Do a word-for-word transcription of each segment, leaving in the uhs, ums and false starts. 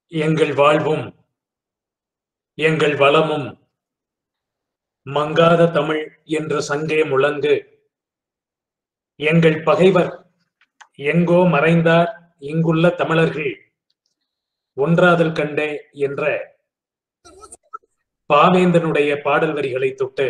எங்கள் வாழ்வும் எங்கள் வளமும் மங்காத தமிழ் என்ற சங்கே முழங்கு. எங்கள் பகைவர் எங்கோ மறைந்தார், இங்குள்ள தமிழர்கள் ஒன்றாதல் கண்டே என்ற பாவேந்தனுடைய பாடல் வரிகளை தொட்டு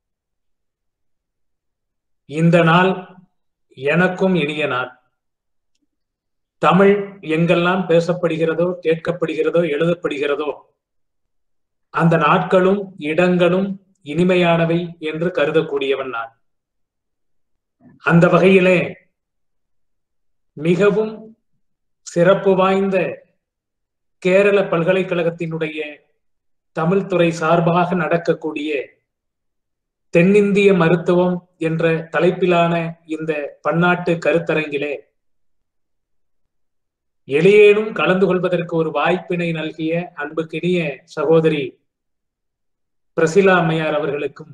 இந்த நாள் எனக்கும் இனிய நாள். தமிழ் எங்கெல்லாம் பேசப்படுகிறதோ, கேட்கப்படுகிறதோ, எழுதப்படுகிறதோ அந்த நாட்களும் இடங்களும் இனிமையானவை என்று கருதக்கூடியவன் நான். அந்த வகையிலே மிகவும் சிறப்பு வாய்ந்த கேரள பல்கலைக்கழகத்தினுடைய தமிழ்துறை சார்பாக நடக்கக்கூடிய தென்னிந்திய மருத்துவம் என்ற தலைப்பிலான இந்த பன்னாட்டு கருத்தரங்கிலே எளியேனும் கலந்து கொள்வதற்கு ஒரு வாய்ப்பினை நல்கிய அன்புக்கினிய சகோதரி பிரசிலா அம்மையார் அவர்களுக்கும்,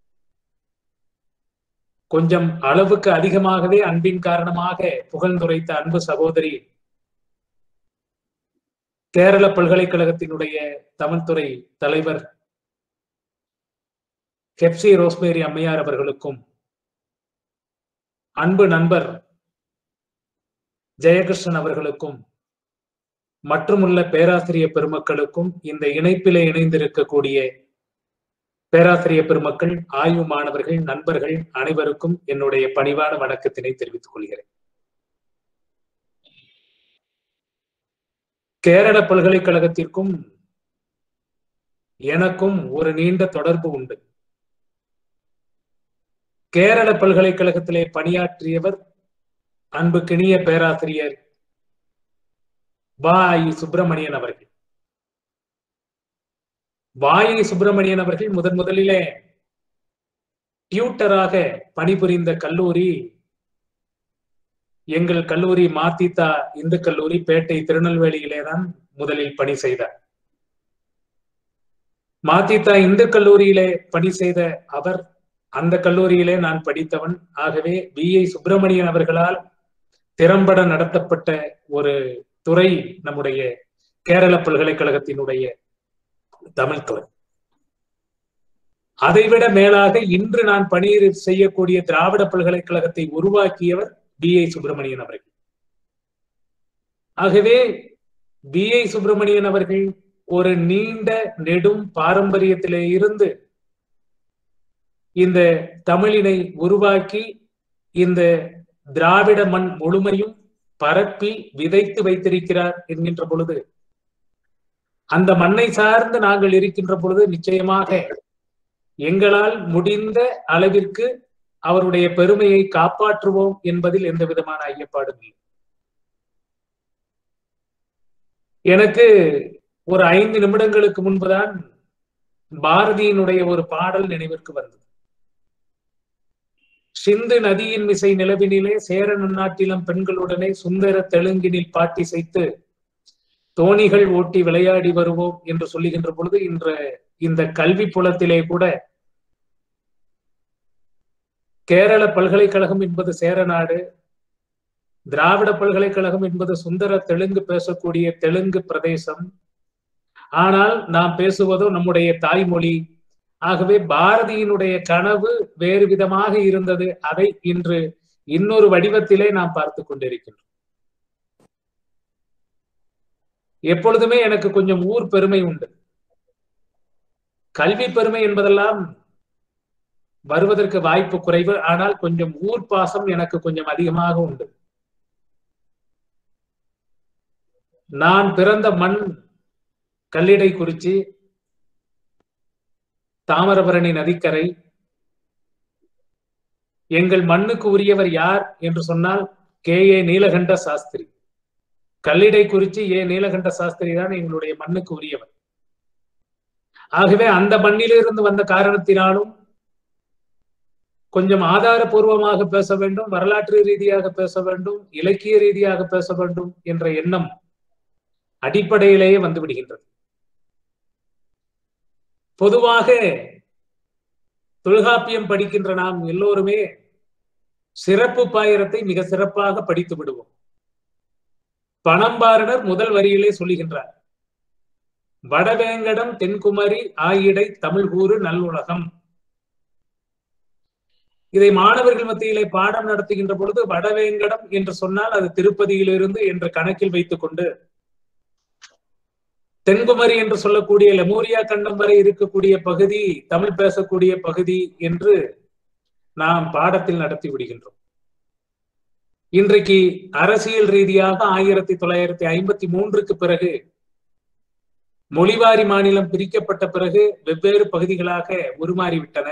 கொஞ்சம் அளவுக்கு அதிகமாகவே அன்பின் காரணமாக புகழ்ந்துரைத்த அன்பு சகோதரி கேரள பல்கலைக்கழகத்தினுடைய தமிழ்துறை தலைவர் கெப்சி ரோஸ்மேரி அம்மையார் அவர்களுக்கும், அன்பு நண்பர் ஜெயகிருஷ்ணன் அவர்களுக்கும், மற்றுமுள்ள பேராசிரியர் பெருமக்களுக்கும், இந்த இணைப்பிலே இணைந்திருக்கக்கூடிய பேராசிரியர் பெருமக்கள், ஆய்வு மாணவர்கள், நண்பர்கள் அனைவருக்கும் என்னுடைய பணிவான வணக்கத்தினை தெரிவித்துக் கொள்கிறேன். கேரள பல்கலைக்கழகத்திற்கும் எனக்கும் ஒரு நீண்ட தொடர்பு உண்டு. கேரள பல்கலைக்கழகத்திலே பணியாற்றியவர் அன்புக்கினிய பேராசிரியர் வாயி சுப்பிரமணியன் அவர்கள். வாயி சுப்பிரமணியன் அவர்கள் முதன் முதலிலே டியூட்டராக பணிபுரிந்த கல்லூரி எங்கள் கல்லூரி மாத்தித்தா இந்து கல்லூரி, பேட்டை திருநெல்வேலியிலே தான் முதலில் பணி செய்தார். மாத்தித்தா இந்து கல்லூரியிலே பணி செய்த அவர் அந்த கல்லூரியிலே நான் படித்தவன். ஆகவே வி ஐ சுப்பிரமணியன் அவர்களால் திறம்பட நடத்தப்பட்ட ஒரு துறை நம்முடைய கேரள பல்கலைக்கழகத்தினுடைய தமிழ்துறை. அதைவிட மேலாக இன்று நான் பணி செய்யக்கூடிய திராவிட பல்கலைக்கழகத்தை உருவாக்கியவர் வி ஐ சுப்பிரமணியன் அவர்கள். ஆகவே வி ஐ சுப்பிரமணியன் அவர்கள் ஒரு நீண்ட நெடும் பாரம்பரியத்திலே இருந்து இந்த தமிழினை உருவாக்கி இந்த திராவிட மண் முழுமையும் பரப்பி விதைத்து வைத்திருக்கிறார் என்கின்ற பொழுது, அந்த மண்ணை சார்ந்து நாங்கள் இருக்கின்ற பொழுது நிச்சயமாக எங்களால் முடிந்த அளவிற்கு அவருடைய பெருமையை காப்பாற்றுவோம் என்பதில் எந்த விதமான ஐயப்பாடும் இல்லை. எனக்கு ஒரு ஐந்து நிமிடங்களுக்கு முன்புதான் பாரதியினுடைய ஒரு பாடல் நினைவிற்கு வந்தது. சிந்து நதியின் மிசை நிலவினிலே சேர நன்னாட்டிலம் பெண்களுடனே சுந்தர தெலுங்கினில் பாட்டி செய்து தோணிகள் ஓட்டி விளையாடி வருவோம் என்று சொல்லுகின்ற பொழுது, இன்ற இந்த கல்வி புலத்திலே கூட கேரள பல்கலைக்கழகம் என்பது சேரநாடு, திராவிட பல்கலைக்கழகம் என்பது சுந்தர தெலுங்கு பேசக்கூடிய தெலுங்கு பிரதேசம். ஆனால் நாம் பேசுவதோ நம்முடைய தாய்மொழி. ஆகவே பாரதியினுடைய கனவு வேறு விதமாக இருந்தது. அதை இன்று இன்னொரு வடிவத்திலே நாம் பார்த்து கொண்டிருக்கின்றோம். எப்பொழுதுமே எனக்கு கொஞ்சம் ஊர் பெருமை உண்டு. கல்வி பெருமை என்பதெல்லாம் வருவதற்கு வாய்ப்பு குறைவு. ஆனால் கொஞ்சம் ஊர் பாசம் எனக்கு கொஞ்சம் அதிகமாக உண்டு. நான் பிறந்த மண் கல்லிடைக்குறிச்சி, தாமிரபரணி நதிக்கரை. எங்கள் மண்ணுக்கு உரியவர் யார் என்று சொன்னால் K A Nilakanta Sastri. Kallidaikurichi A Nilakanta Sastri தான் எங்களுடைய மண்ணுக்கு உரியவர். ஆகவே அந்த மண்ணிலிருந்து வந்த காரணத்தினாலும் கொஞ்சம் ஆதாரபூர்வமாக பேச வேண்டும், வரலாற்று ரீதியாக பேச வேண்டும், இலக்கிய ரீதியாக பேச வேண்டும் என்ற எண்ணம் அடிப்படையிலேயே வந்து விடுகின்றது. பொதுவாக தொல்காப்பியம் படிக்கின்ற நாம் எல்லோருமே சிறப்பு பாயிரத்தை மிக சிறப்பாக படித்து விடுவோம். பணம்பாரனர் முதல் வரியிலே சொல்லுகின்றார், வடவேங்கடம் தென்குமரி ஆயிடை தமிழ் கூறு நல்லுலகம். இதை மாணவர்கள் மத்தியிலே பாடம் நடத்துகின்ற பொழுது வடவேங்கடம் என்று சொன்னால் அது திருப்பதியிலிருந்து என்ற கணக்கில் வைத்துக் கொண்டு, தென்குமரி என்று சொல்லக்கூடிய லெமூரியா கண்டம் வரை இருக்கக்கூடிய பகுதி தமிழ் பேசக்கூடிய பகுதி என்று நாம் பாடத்தில் நடத்தி விடுகின்றோம். இன்றைக்கு அரசியல் ரீதியாக ஆயிரத்தி தொள்ளாயிரத்தி ஐம்பத்தி மூன்றுக்கு பிறகு மொழிவாரி மாநிலம் பிரிக்கப்பட்ட பிறகு வெவ்வேறு பகுதிகளாக உருமாறிவிட்டன.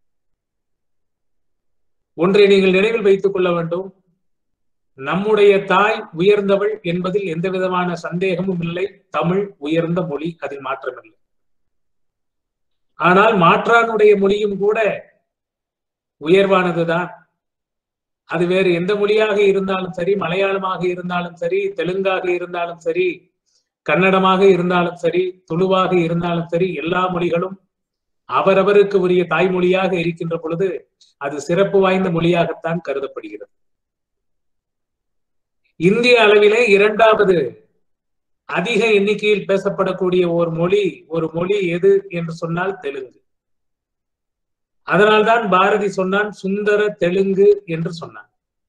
ஒன்றை நீங்கள் நினைவில் வைத்துக் கொள்ள வேண்டும், நம்முடைய தாய் உயர்ந்தவள் என்பதில் எந்த விதமான சந்தேகமும் இல்லை. தமிழ் உயர்ந்த மொழி, அதில் மாற்றமில்லை. ஆனால் மாற்றானுடைய மொழியும் கூட உயர்வானதுதான். அது வேறு எந்த மொழியாக இருந்தாலும் சரி, மலையாளமாக இருந்தாலும் சரி, தெலுங்காக இருந்தாலும் சரி, கன்னடமாக இருந்தாலும் சரி, துளுவாக இருந்தாலும் சரி, எல்லா மொழிகளும் அவரவருக்கு உரிய தாய்மொழியாக இருக்கின்ற பொழுது அது சிறப்பு வாய்ந்த மொழியாகத்தான் கருதப்படுகிறது. இந்திய அளவிலே இரண்டாவது அதிக எண்ணிக்கையில் பேசப்படக்கூடிய ஒரு மொழி ஒரு மொழி எது என்று சொன்னால் தெலுங்கு. அதனால்தான் பாரதி சொன்னான் சுந்தர தெலுங்கு என்று சொன்னான்.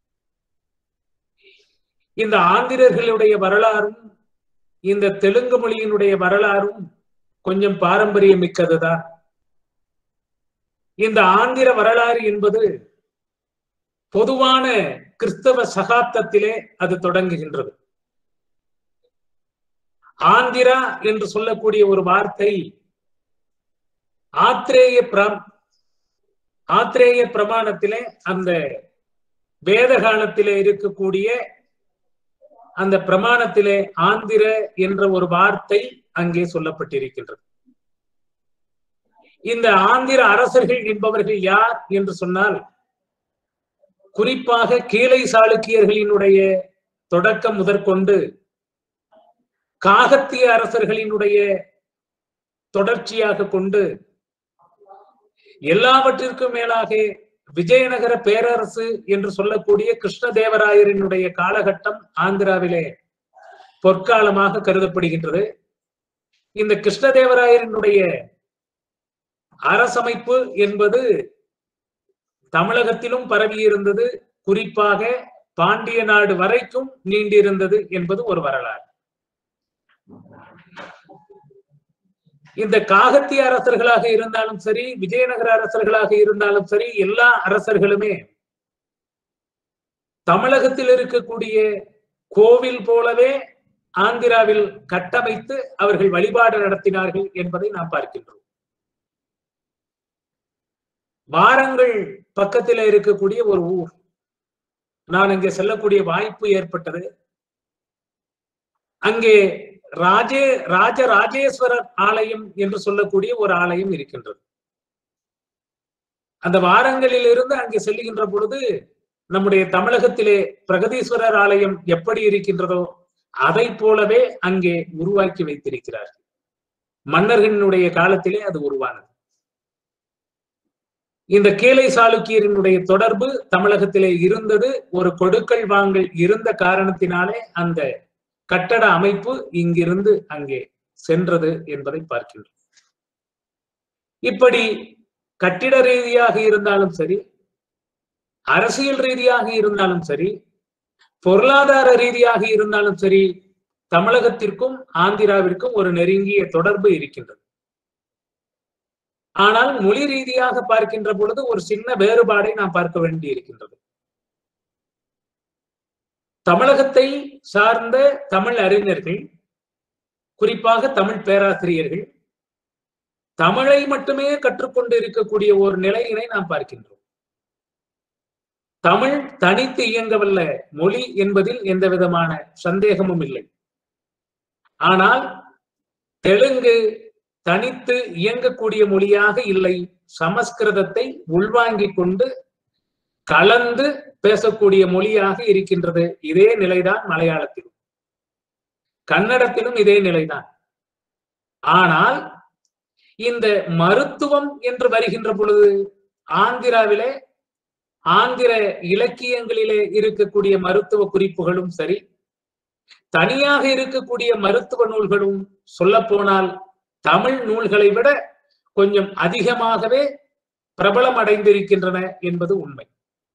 இந்த ஆந்திரர்களுடைய வரலாறும் இந்த தெலுங்கு மொழியினுடைய வரலாறும் கொஞ்சம் பாரம்பரியம் மிக்கதுதான். இந்த ஆந்திர வரலாறு என்பது பொதுவான கிறிஸ்தவ சகாப்தத்திலே அது தொடங்குகின்றது. ஆந்திரா என்று சொல்லக்கூடிய ஒரு வார்த்தை ஆத்ரேய பிரம் ஆத்ரேய பிரமாணத்திலே, அந்த வேத காலத்திலே இருக்கக்கூடிய அந்த பிரமாணத்திலே ஆந்திர என்ற ஒரு வார்த்தை அங்கே சொல்லப்பட்டிருக்கின்றது. இந்த ஆந்திர அரசர்கள் என்பவர்கள் யார் என்று சொன்னால், குறிப்பாக கீழை சாளுக்கியர்களினுடைய தொடக்கம் முதற்கொண்டு காகத்திய அரசர்களினுடைய தொடர்ச்சியாக கொண்டு எல்லாவற்றிற்கும் மேலாக விஜயநகர பேரரசு என்று சொல்லக்கூடிய கிருஷ்ணதேவராயரினுடைய காலகட்டம் ஆந்திராவிலே பொற்காலமாக கருதப்படுகின்றது. இந்த கிருஷ்ணதேவராயரினுடைய அரசமைப்பு என்பது தமிழகத்திலும் பரவி இருந்தது, குறிப்பாக பாண்டிய நாடு வரைக்கும் நீண்டிருந்தது என்பது ஒரு வரலாறு. இந்த காகத்திய அரசர்களாக இருந்தாலும் சரி, விஜயநகர அரசர்களாக இருந்தாலும் சரி, எல்லா அரசர்களுமே தமிழகத்தில் இருக்கக்கூடிய கோவில் போலவே ஆந்திராவில் கட்டமைத்து அவர்கள் வழிபாடு நடத்தினார்கள் என்பதை நாம் பார்க்கின்றோம். வாரங்கள் பக்கத்தில் இருக்கக்கூடிய ஒரு ஊர், நான் அங்கே செல்லக்கூடிய வாய்ப்பு ஏற்பட்டது. அங்கே ராஜே ராஜ ராஜேஸ்வரர் ஆலயம் என்று சொல்லக்கூடிய ஒரு ஆலயம் இருக்கின்றது. அந்த வாரங்களில் இருந்து அங்கே செல்லுகின்ற பொழுது நம்முடைய தமிழகத்திலே பிரகதீஸ்வரர் ஆலயம் எப்படி இருக்கின்றதோ அதை போலவே அங்கே உருவாக்கி வைத்திருக்கிறார்கள். மன்னர்களினுடைய காலத்திலே அது உருவானது. இந்த கீழை சாளுக்கியரினுடைய தொடர்பு தமிழகத்திலே இருந்தது. ஒரு கொடுக்கல் வாங்கல் இருந்த காரணத்தினாலே அந்த கட்டட அமைப்பு இங்கிருந்து அங்கே சென்றது என்பதை பார்க்கின்றோம். இப்படி கட்டிட ரீதியாக இருந்தாலும் சரி, அரசியல் ரீதியாக இருந்தாலும் சரி, பொருளாதார ரீதியாக இருந்தாலும் சரி, தமிழகத்திற்கும் ஆந்திராவிற்கும் ஒரு நெருங்கிய தொடர்பு இருக்கின்றது. ஆனால் மொழி ரீதியாக பார்க்கின்ற பொழுது ஒரு சின்ன வேறுபாடை நாம் பார்க்க வேண்டி இருக்கின்றது. தமிழகத்தை சார்ந்த தமிழ் அறிஞர்கள், குறிப்பாக தமிழ் பேராசிரியர்கள், தமிழை மட்டுமே கற்றுக்கொண்டு இருக்கக்கூடிய ஒரு நிலையினை நாம் பார்க்கின்றோம். தமிழ் தனித்து இயங்கவல்ல மொழி என்பதில் எந்த விதமான சந்தேகமும் இல்லை. ஆனால் தெலுங்கு தனித்து இயங்கக்கூடிய மொழியாக இல்லை, சமஸ்கிருதத்தை உள்வாங்கிக் கொண்டு கலந்து பேசக்கூடிய மொழியாக இருக்கின்றது. இதே நிலைதான் மலையாளத்திலும், கன்னடத்திலும் இதே நிலைதான். ஆனால் இந்த மருத்துவம் என்று வருகின்ற பொழுது ஆந்திராவிலே ஆந்திர இலக்கியங்களிலே இருக்கக்கூடிய மருத்துவ குறிப்புகளும் சரி, தனியாக இருக்கக்கூடிய மருத்துவ நூல்களும் சொல்ல போனால் தமிழ் நூல்களை விட கொஞ்சம் அதிகமாகவே பிரபலம் அடைந்திருக்கின்றன என்பது உண்மை.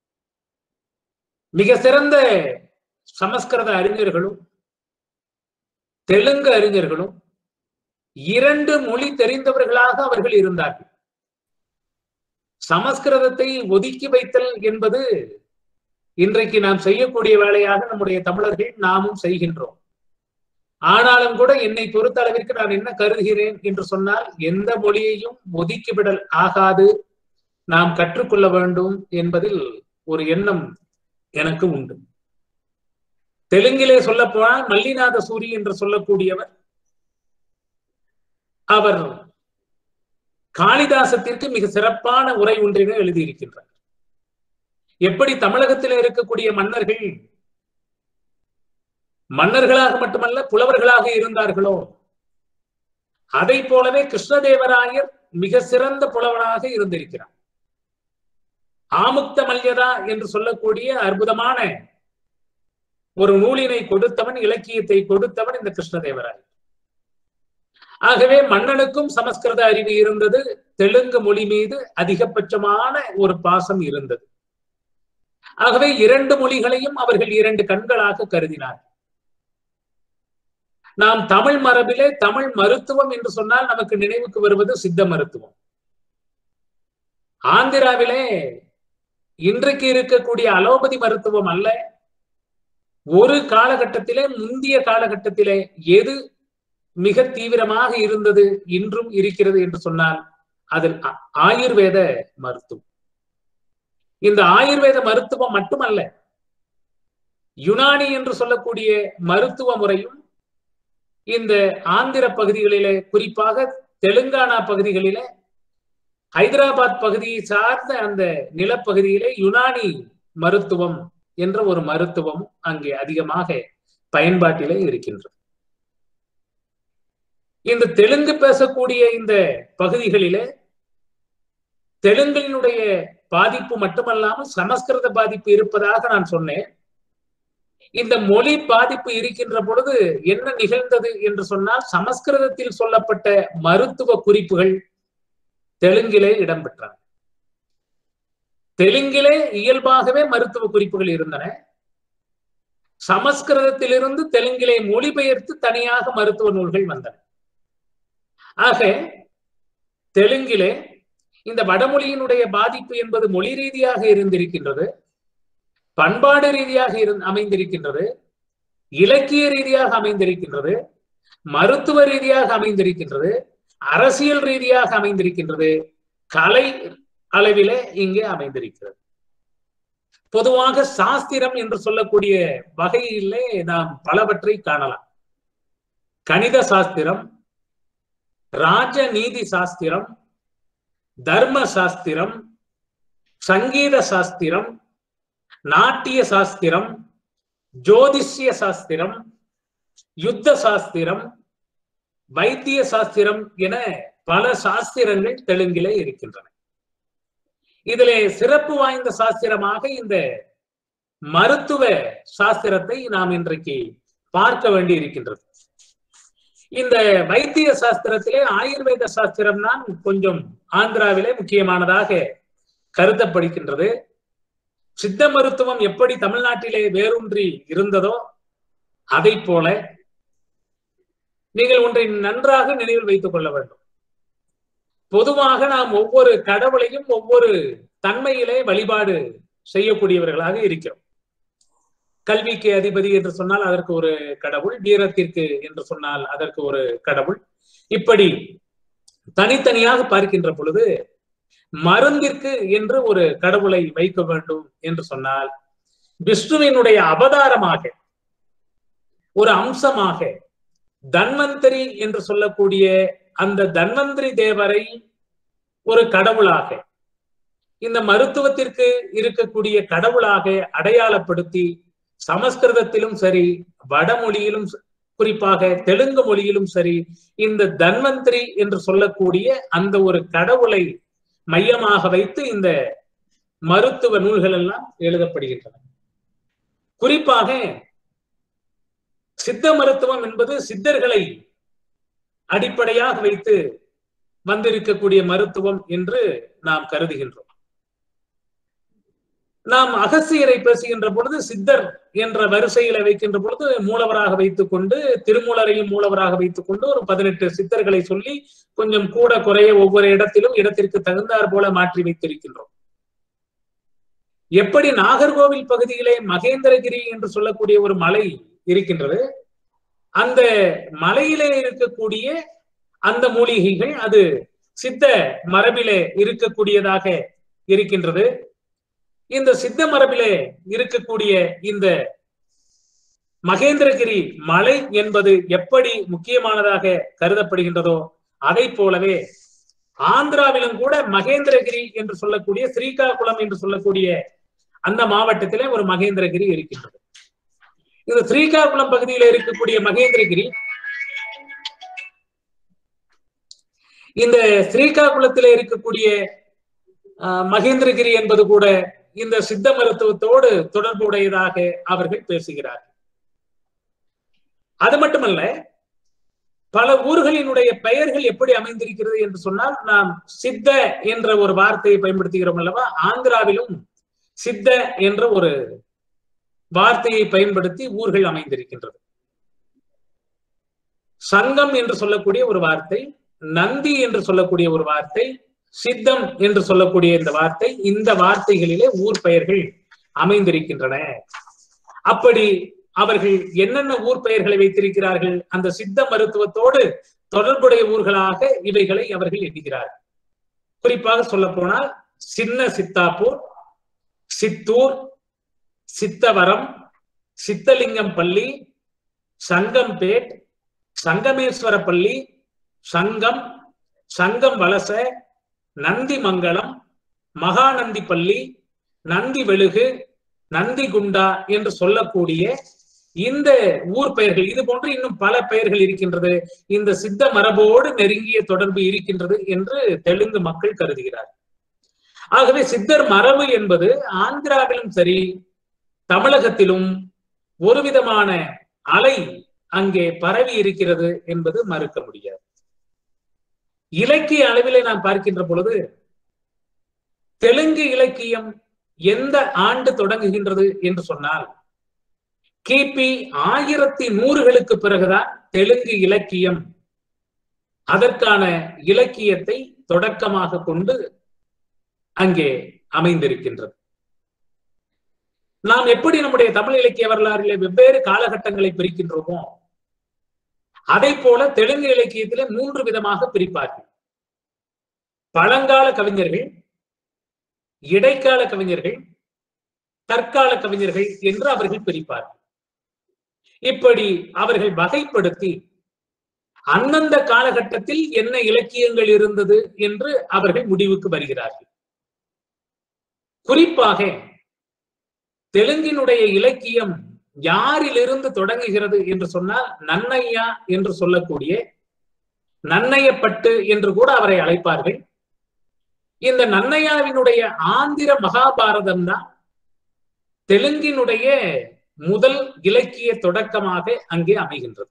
மிக சிறந்த சமஸ்கிருத அறிஞர்களும் தெலுங்கு அறிஞர்களும் இரண்டு மொழி தெரிந்தவர்களாக அவர்கள் இருந்தார்கள். சமஸ்கிருதத்தை ஒதுக்கி வைத்தல் என்பது இன்றைக்கு நாம் செய்யக்கூடிய வேலையாக நம்முடைய தமிழர்கள் நாமும் செய்கின்றோம். ஆனாலும் கூட என்னை பொறுத்த அளவிற்கு நான் என்ன கருதுகிறேன் என்று சொன்னால், எந்த மொழியையும் ஒதுக்கிவிடல் ஆகாது, நாம் கற்றுக்கொள்ள வேண்டும் என்பதில் ஒரு எண்ணம் எனக்கு உண்டு. தெலுங்கிலே சொல்ல போனால் மல்லிநாத சூரி என்று சொல்லக்கூடியவர், அவர் காளிதாசத்திற்கு மிக சிறப்பான உரை ஒன்றினை எழுதியிருக்கின்றார். எப்படி தமிழகத்தில் இருக்கக்கூடிய மன்னர்கள் மன்னர்களாக மட்டுமல்ல புலவர்களாக இருந்தார்களோ, அதை போலவே கிருஷ்ணதேவராயர் மிக சிறந்த புலவனாக இருந்திருக்கிறார். ஆமுக்த மல்யதா என்று சொல்லக்கூடிய அற்புதமான ஒரு நூலினை கொடுத்தவன், இலக்கியத்தை கொடுத்தவன் இந்த கிருஷ்ணதேவராயர். ஆகவே மன்னனுக்கும் சமஸ்கிருத அறிவு இருந்தது, தெலுங்கு மொழி மீது அதிகபட்சமான ஒரு பாசம் இருந்தது. ஆகவே இரண்டு மொழிகளையும் அவர்கள் இரண்டு கண்களாக கருதினார். நாம் தமிழ் மரபிலே தமிழ் மருத்துவம் என்று சொன்னால் நமக்கு நினைவுக்கு வருவது சித்த மருத்துவம். ஆந்திராவிலே இன்றைக்கு இருக்கக்கூடிய அலோபதி மருத்துவம் அல்ல, ஒரு காலகட்டத்திலே முந்திய காலகட்டத்திலே எது மிக தீவிரமாக இருந்தது இன்றும் இருக்கிறது என்று சொன்னால் அதில் ஆயுர்வேத மருத்துவம். இந்த ஆயுர்வேத மருத்துவம் மட்டுமல்ல, யுனானி என்று சொல்லக்கூடிய மருத்துவ முறையும் இந்த ஆந்திர பகுதிகளிலே, குறிப்பாக தெலுங்கானா பகுதிகளிலே, ஹைதராபாத் பகுதியை சார்ந்த அந்த நிலப்பகுதியிலே யுனானி மருத்துவம் என்ற ஒரு மருத்துவம் அங்கே அதிகமாக பயன்பாட்டிலே இருக்கின்றது. இந்த தெலுங்கு பேசக்கூடிய இந்த பகுதிகளிலே தெலுங்கினுடைய பாதிப்பு மட்டுமல்லாமல் சமஸ்கிருத பாதிப்பு இருப்பதாக நான் சொன்னேன். இந்த மொழி பாதிப்பு இருக்கின்ற பொழுது என்ன நிகழ்ந்தது என்று சொன்னால், சமஸ்கிருதத்தில் சொல்லப்பட்ட மருத்துவ குறிப்புகள் தெலுங்கிலே இடம்பெற்றன. தெலுங்கிலே இயல்பாகவே மருத்துவ குறிப்புகள் இருந்தன. சமஸ்கிருதத்திலிருந்து தெலுங்கிலே மொழிபெயர்த்து தனியாக மருத்துவ நூல்கள் வந்தன. ஆக தெலுங்கிலே இந்த வடமொழியினுடைய பாதிப்பு என்பது மொழி ரீதியாக இருந்திருக்கின்றது, பண்பாடு ரீதியாக இருந்து அமைந்திருக்கின்றது, இலக்கிய ரீதியாக அமைந்திருக்கின்றது, மருத்துவ ரீதியாக அமைந்திருக்கின்றது, அரசியல் ரீதியாக அமைந்திருக்கின்றது, கலை அளவிலே இங்கே அமைந்திருக்கிறது. பொதுவாக சாஸ்திரம் என்று சொல்லக்கூடிய வகையிலே நாம் பலவற்றை காணலாம். கணித சாஸ்திரம், ராஜ நீதி சாஸ்திரம், தர்ம சாஸ்திரம், சங்கீத சாஸ்திரம், நாட்டிய சாஸ்திரம், ஜோதிஷ்ய சாஸ்திரம், யுத்த சாஸ்திரம், வைத்திய சாஸ்திரம் என பல சாஸ்திரங்கள் தெலுங்கிலே இருக்கின்றன. இதிலே சிறப்பு வாய்ந்த சாஸ்திரமாக இந்த மருத்துவ சாஸ்திரத்தை நாம் இன்றைக்கு பார்க்க வேண்டி இருக்கின்றது. இந்த வைத்திய சாஸ்திரத்திலே ஆயுர்வேத சாஸ்திரம் தான் கொஞ்சம் ஆந்திராவிலே முக்கியமானதாக கருதப்படுகின்றது. சித்த மருத்துவம் எப்படி தமிழ்நாட்டிலே வேரூன்றி இருந்ததோ அதை போல நீங்கள் ஒன்றை நன்றாக நினைவில் வைத்துக் கொள்ள வேண்டும். பொதுவாக நாம் ஒவ்வொரு கடவுளையும் ஒவ்வொரு தன்மையிலே வழிபாடு செய்யக்கூடியவர்களாக இருக்கிறோம். கல்விக்கு அதிபதி என்று சொன்னால் அதற்கு ஒரு கடவுள், வீரத்திற்கு என்று சொன்னால் அதற்கு ஒரு கடவுள், இப்படி தனித்தனியாக பார்க்கின்ற பொழுது மருந்திற்கு என்று ஒரு கடவுளை வைக்க வேண்டும் என்று சொன்னால் விஷ்ணுவினுடைய அவதாரமாக ஒரு அம்சமாக தன்வந்தரி என்று சொல்லக்கூடிய அந்த தன்வந்திரி தேவரை ஒரு கடவுளாக, இந்த மருத்துவத்திற்கு இருக்கக்கூடிய கடவுளாக அடையாளப்படுத்தி சமஸ்கிருதத்திலும் சரி, வடமொழியிலும் குறிப்பாக தெலுங்கு மொழியிலும் சரி, இந்த தன்வந்திரி என்று சொல்லக்கூடிய அந்த ஒரு கடவுளை மையமாக வைத்து இந்த மருத்துவ நூல்கள் எல்லாம் எழுதப்படுகின்றன. குறிப்பாக சித்த மருத்துவம் என்பது சித்தர்களை அடிப்படையாக வைத்து வந்திருக்கக்கூடிய மருத்துவம் என்று நாம் கருதுகின்றோம். நாம் அகஸ்தியரை பேசுகின்ற பொழுது சித்தர் என்ற வரிசையில வைக்கின்ற பொழுது மூலவராக வைத்துக் கொண்டு திருமூலரையும் மூலவராக வைத்துக் கொண்டு ஒரு பதினெட்டு சித்தர்களை சொல்லி கொஞ்சம் கூட குறைய ஒவ்வொரு இடத்திலும் இடத்திற்கு தகுந்தாற் போல மாற்றி வைத்திருக்கின்றோம். எப்படி நாகர்கோவில் பகுதியிலே மகேந்திரகிரி என்று சொல்லக்கூடிய ஒரு மலை இருக்கின்றது, அந்த மலையிலே இருக்கக்கூடிய அந்த மூலிகைகள் அது சித்த மரபிலே இருக்கக்கூடியதாக இருக்கின்றது. இந்த சித்த மரபிலே இருக்கக்கூடிய இந்த மகேந்திரகிரி மலை என்பது எப்படி முக்கியமானதாக கருதப்படுகின்றதோ அதை போலவே ஆந்திராவிலும் கூட மகேந்திரகிரி என்று சொல்லக்கூடிய ஸ்ரீகாகுளம் என்று சொல்லக்கூடிய அந்த மாவட்டத்திலே ஒரு மகேந்திரகிரி இருக்கின்றது. இந்த ஸ்ரீகாகுளம் பகுதியில் இருக்கக்கூடிய மகேந்திரகிரி, இந்த ஸ்ரீகாகுளத்திலே இருக்கக்கூடிய மகேந்திரகிரி என்பது கூட இந்த சித்த மருத்துவத்தோடு தொடர்புடையதாக அவர்கள் பேசுகிறார்கள். அது மட்டுமல்ல, பல ஊர்களினுடைய பெயர்கள் எப்படி அமைந்திருக்கிறது என்று சொன்னால், நாம் சித்த என்ற ஒரு வார்த்தையை பயன்படுத்துகிறோம் அல்லவா, ஆந்திராவிலும் சித்த என்ற ஒரு வார்த்தையை பயன்படுத்தி ஊர்கள் அமைந்திருக்கின்றது. சங்கம் என்று சொல்லக்கூடிய ஒரு வார்த்தை, நந்தி என்று சொல்லக்கூடிய ஒரு வார்த்தை, சித்தம் என்று சொல்லக்கூடிய இந்த வார்த்தை, இந்த வார்த்தைகளிலே ஊர் பெயர்கள் அமைந்திருக்கின்றன. அப்படி அவர்கள் என்னென்ன ஊர் பெயர்களை வைத்திருக்கிறார்கள், அந்த சித்த மருத்துவத்தோடு தொடர்புடைய ஊர்களாக இவைகளை அவர்கள் எண்ணுகிறார்கள். குறிப்பாக சொல்ல போனால் சின்ன சித்தாப்பூர், சித்தூர், சித்தவரம், சித்தலிங்கம் பள்ளி, சங்கம்பேட், சங்கமேஸ்வரப்பள்ளி, சங்கம், சங்கம் வலச, நந்தி மங்கலம், மகாநந்தி பள்ளி, நந்தி வெளுகு, நந்தி குண்டா என்று சொல்லக்கூடிய இந்த ஊர் பெயர்கள், இது போன்று இன்னும் பல பெயர்கள் இருக்கின்றது. இந்த சித்த மரபோடு நெருங்கிய தொடர்பு இருக்கின்றது என்று தெலுங்கு மக்கள் கருதுகிறார். ஆகவே சித்தர் மரபு என்பது ஆந்திராவிலும் சரி தமிழகத்திலும் ஒரு விதமான அலை அங்கே பரவி இருக்கிறது என்பது மறுக்க முடியாது. இலக்கிய அளவிலே நாம் பார்க்கின்ற பொழுது தெலுங்கு இலக்கியம் எந்த ஆண்டு தொடங்குகின்றது என்று சொன்னால், கிபி ஆயிரத்தி நூறுகளுக்கு பிறகுதான் தெலுங்கு இலக்கியம் அதற்கான இலக்கியத்தை தொடக்கமாக கொண்டு அங்கே அமைந்திருக்கின்றது. நாம் எப்படி நம்முடைய தமிழ் இலக்கிய வரலாறிலே வெவ்வேறு காலகட்டங்களை பிரிக்கின்றோமோ அதை போல தெலுங்கு இலக்கியத்திலே மூன்று விதமாக பிரிப்பார்கள். பழங்கால கவிஞர்கள், இடைக்கால கவிஞர்கள், தற்கால கவிஞர்கள் என்று அவர்கள் பிரிப்பார்கள். இப்படி அவர்கள் வகைப்படுத்தி அந்தந்த காலகட்டத்தில் என்ன இலக்கியங்கள் இருந்தது என்று அவர்கள் முடிவுக்கு வருகிறார்கள். குறிப்பாக தெலுங்கினுடைய இலக்கியம் யாரிலிருந்து தொடங்குகிறது என்று சொன்னால், நன்னையா என்று சொல்லக்கூடிய நன்னையப்பட்டு என்று கூட அவரை அழைப்பார்கள். இந்த நன்னையாவினுடைய ஆந்திர மகாபாரதம் தான் தெலுங்கினுடைய முதல் இலக்கிய தொடக்கமாக அங்கே அமைகின்றது.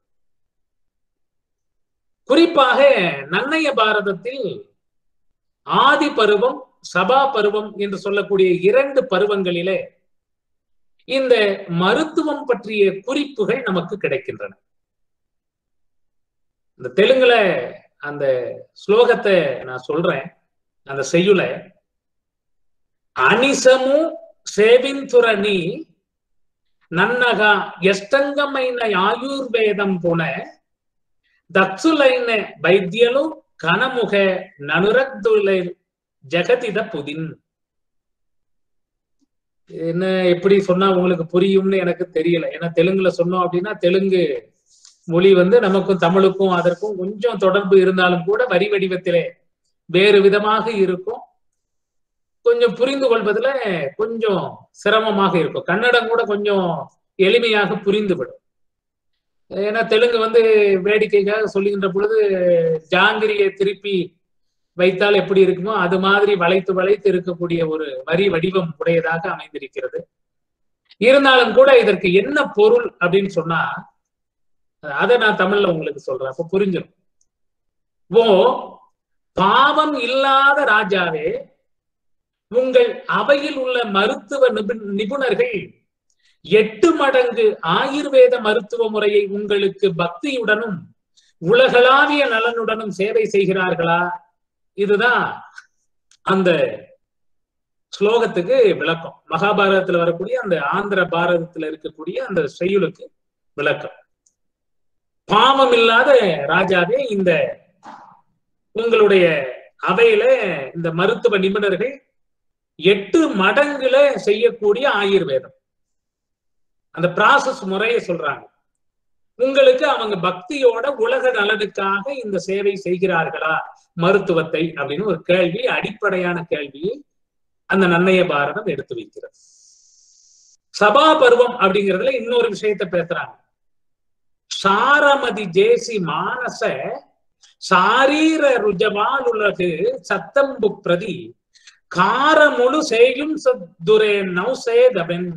குறிப்பாக நன்னைய பாரதத்தில் ஆதி பருவம், சபா பருவம் என்று சொல்லக்கூடிய இரண்டு பருவங்களிலே இந்த மருத்துவம் பற்றிய குறிப்புகள் நமக்கு கிடைக்கின்றன. இந்த தெலுங்குல அந்த ஸ்லோகத்தை நான் சொல்றேன், அந்த செய்யுள அனிசமு சேவிந்துரணி நன்னகா எஷ்டங்கమైన ஆயுர்வேதம் போன தக்சுலைன வைத்தியலு கனமுக நனுரக்துலை ஜெகதித புதின். என்ன எப்படி சொன்னா உங்களுக்கு புரியும்னு எனக்கு தெரியல. ஏன்னா தெலுங்குல சொன்னோம் அப்படின்னா தெலுங்கு மொழி வந்து நமக்கும் தமிழுக்கும் அதற்கும் கொஞ்சம் தொடர்பு இருந்தாலும் கூட வரி வடிவத்திலே வேறு விதமாக இருக்கும். கொஞ்சம் புரிந்து கொள்வதில் கொஞ்சம் சிரமமாக இருக்கும். கன்னடம் கூட கொஞ்சம் எளிமையாக புரிந்துவிடும். ஏன்னா தெலுங்கு வந்து வேடிக்கைக்காக சொல்லுகின்ற பொழுது ஜாங்கிரியை திருப்பி வைத்தால் எப்படி இருக்குமோ அது மாதிரி வளைத்து வளைத்து இருக்கக்கூடிய ஒரு வரி வடிவம் உடையதாக அமைந்திருக்கிறது. இருந்தாலும் கூட இதற்கு என்ன பொருள் அப்படின்னு சொன்னா அதை நான் தமிழ்ல உங்களுக்கு சொல்றேன், அப்ப புரிஞ்சிடும். ஓ பாவம் இல்லாத ராஜாவே, உங்கள் அவையில் உள்ள மருத்துவ நிபுணர்கள் எட்டு மடங்கு ஆயுர்வேத மருத்துவ முறையை உங்களுக்கு பக்தியுடனும் உலகளாவிய நலனுடனும் சேவை செய்கிறார்களா? இதுதான் அந்த ஸ்லோகத்துக்கு விளக்கம். மகாபாரதத்துல வரக்கூடிய அந்த ஆந்திர பாரதத்துல இருக்கக்கூடிய அந்த செய்யுளுக்கு விளக்கம். பாவம் இல்லாத ராஜாவே, இந்த உங்களுடைய அவையில இந்த மருத்துவ நிபுணர்கள் எட்டு மடங்குல செய்யக்கூடிய ஆயுர்வேதம், அந்த ப்ராசஸ் முறையை சொல்றாங்க. உங்களுக்கு அவங்க பக்தியோட உலக நலனுக்காக இந்த சேவை செய்கிறார்களா மருத்துவத்தை அப்படின்னு ஒரு கேள்வி, அடிப்படையான கேள்வியை அந்த நன்னய பாரதம் எடுத்து வைக்கிறது. சபா பருவம் அப்படிங்கிறதுல இன்னொரு விஷயத்த பேசுறாங்க. சாரமதி ஜேசி மானச சாரீர ருஜவாலுலகு சத்தம்பு பிரதி காரமுழு செய்யும் சத்துரே நௌசேதபென்.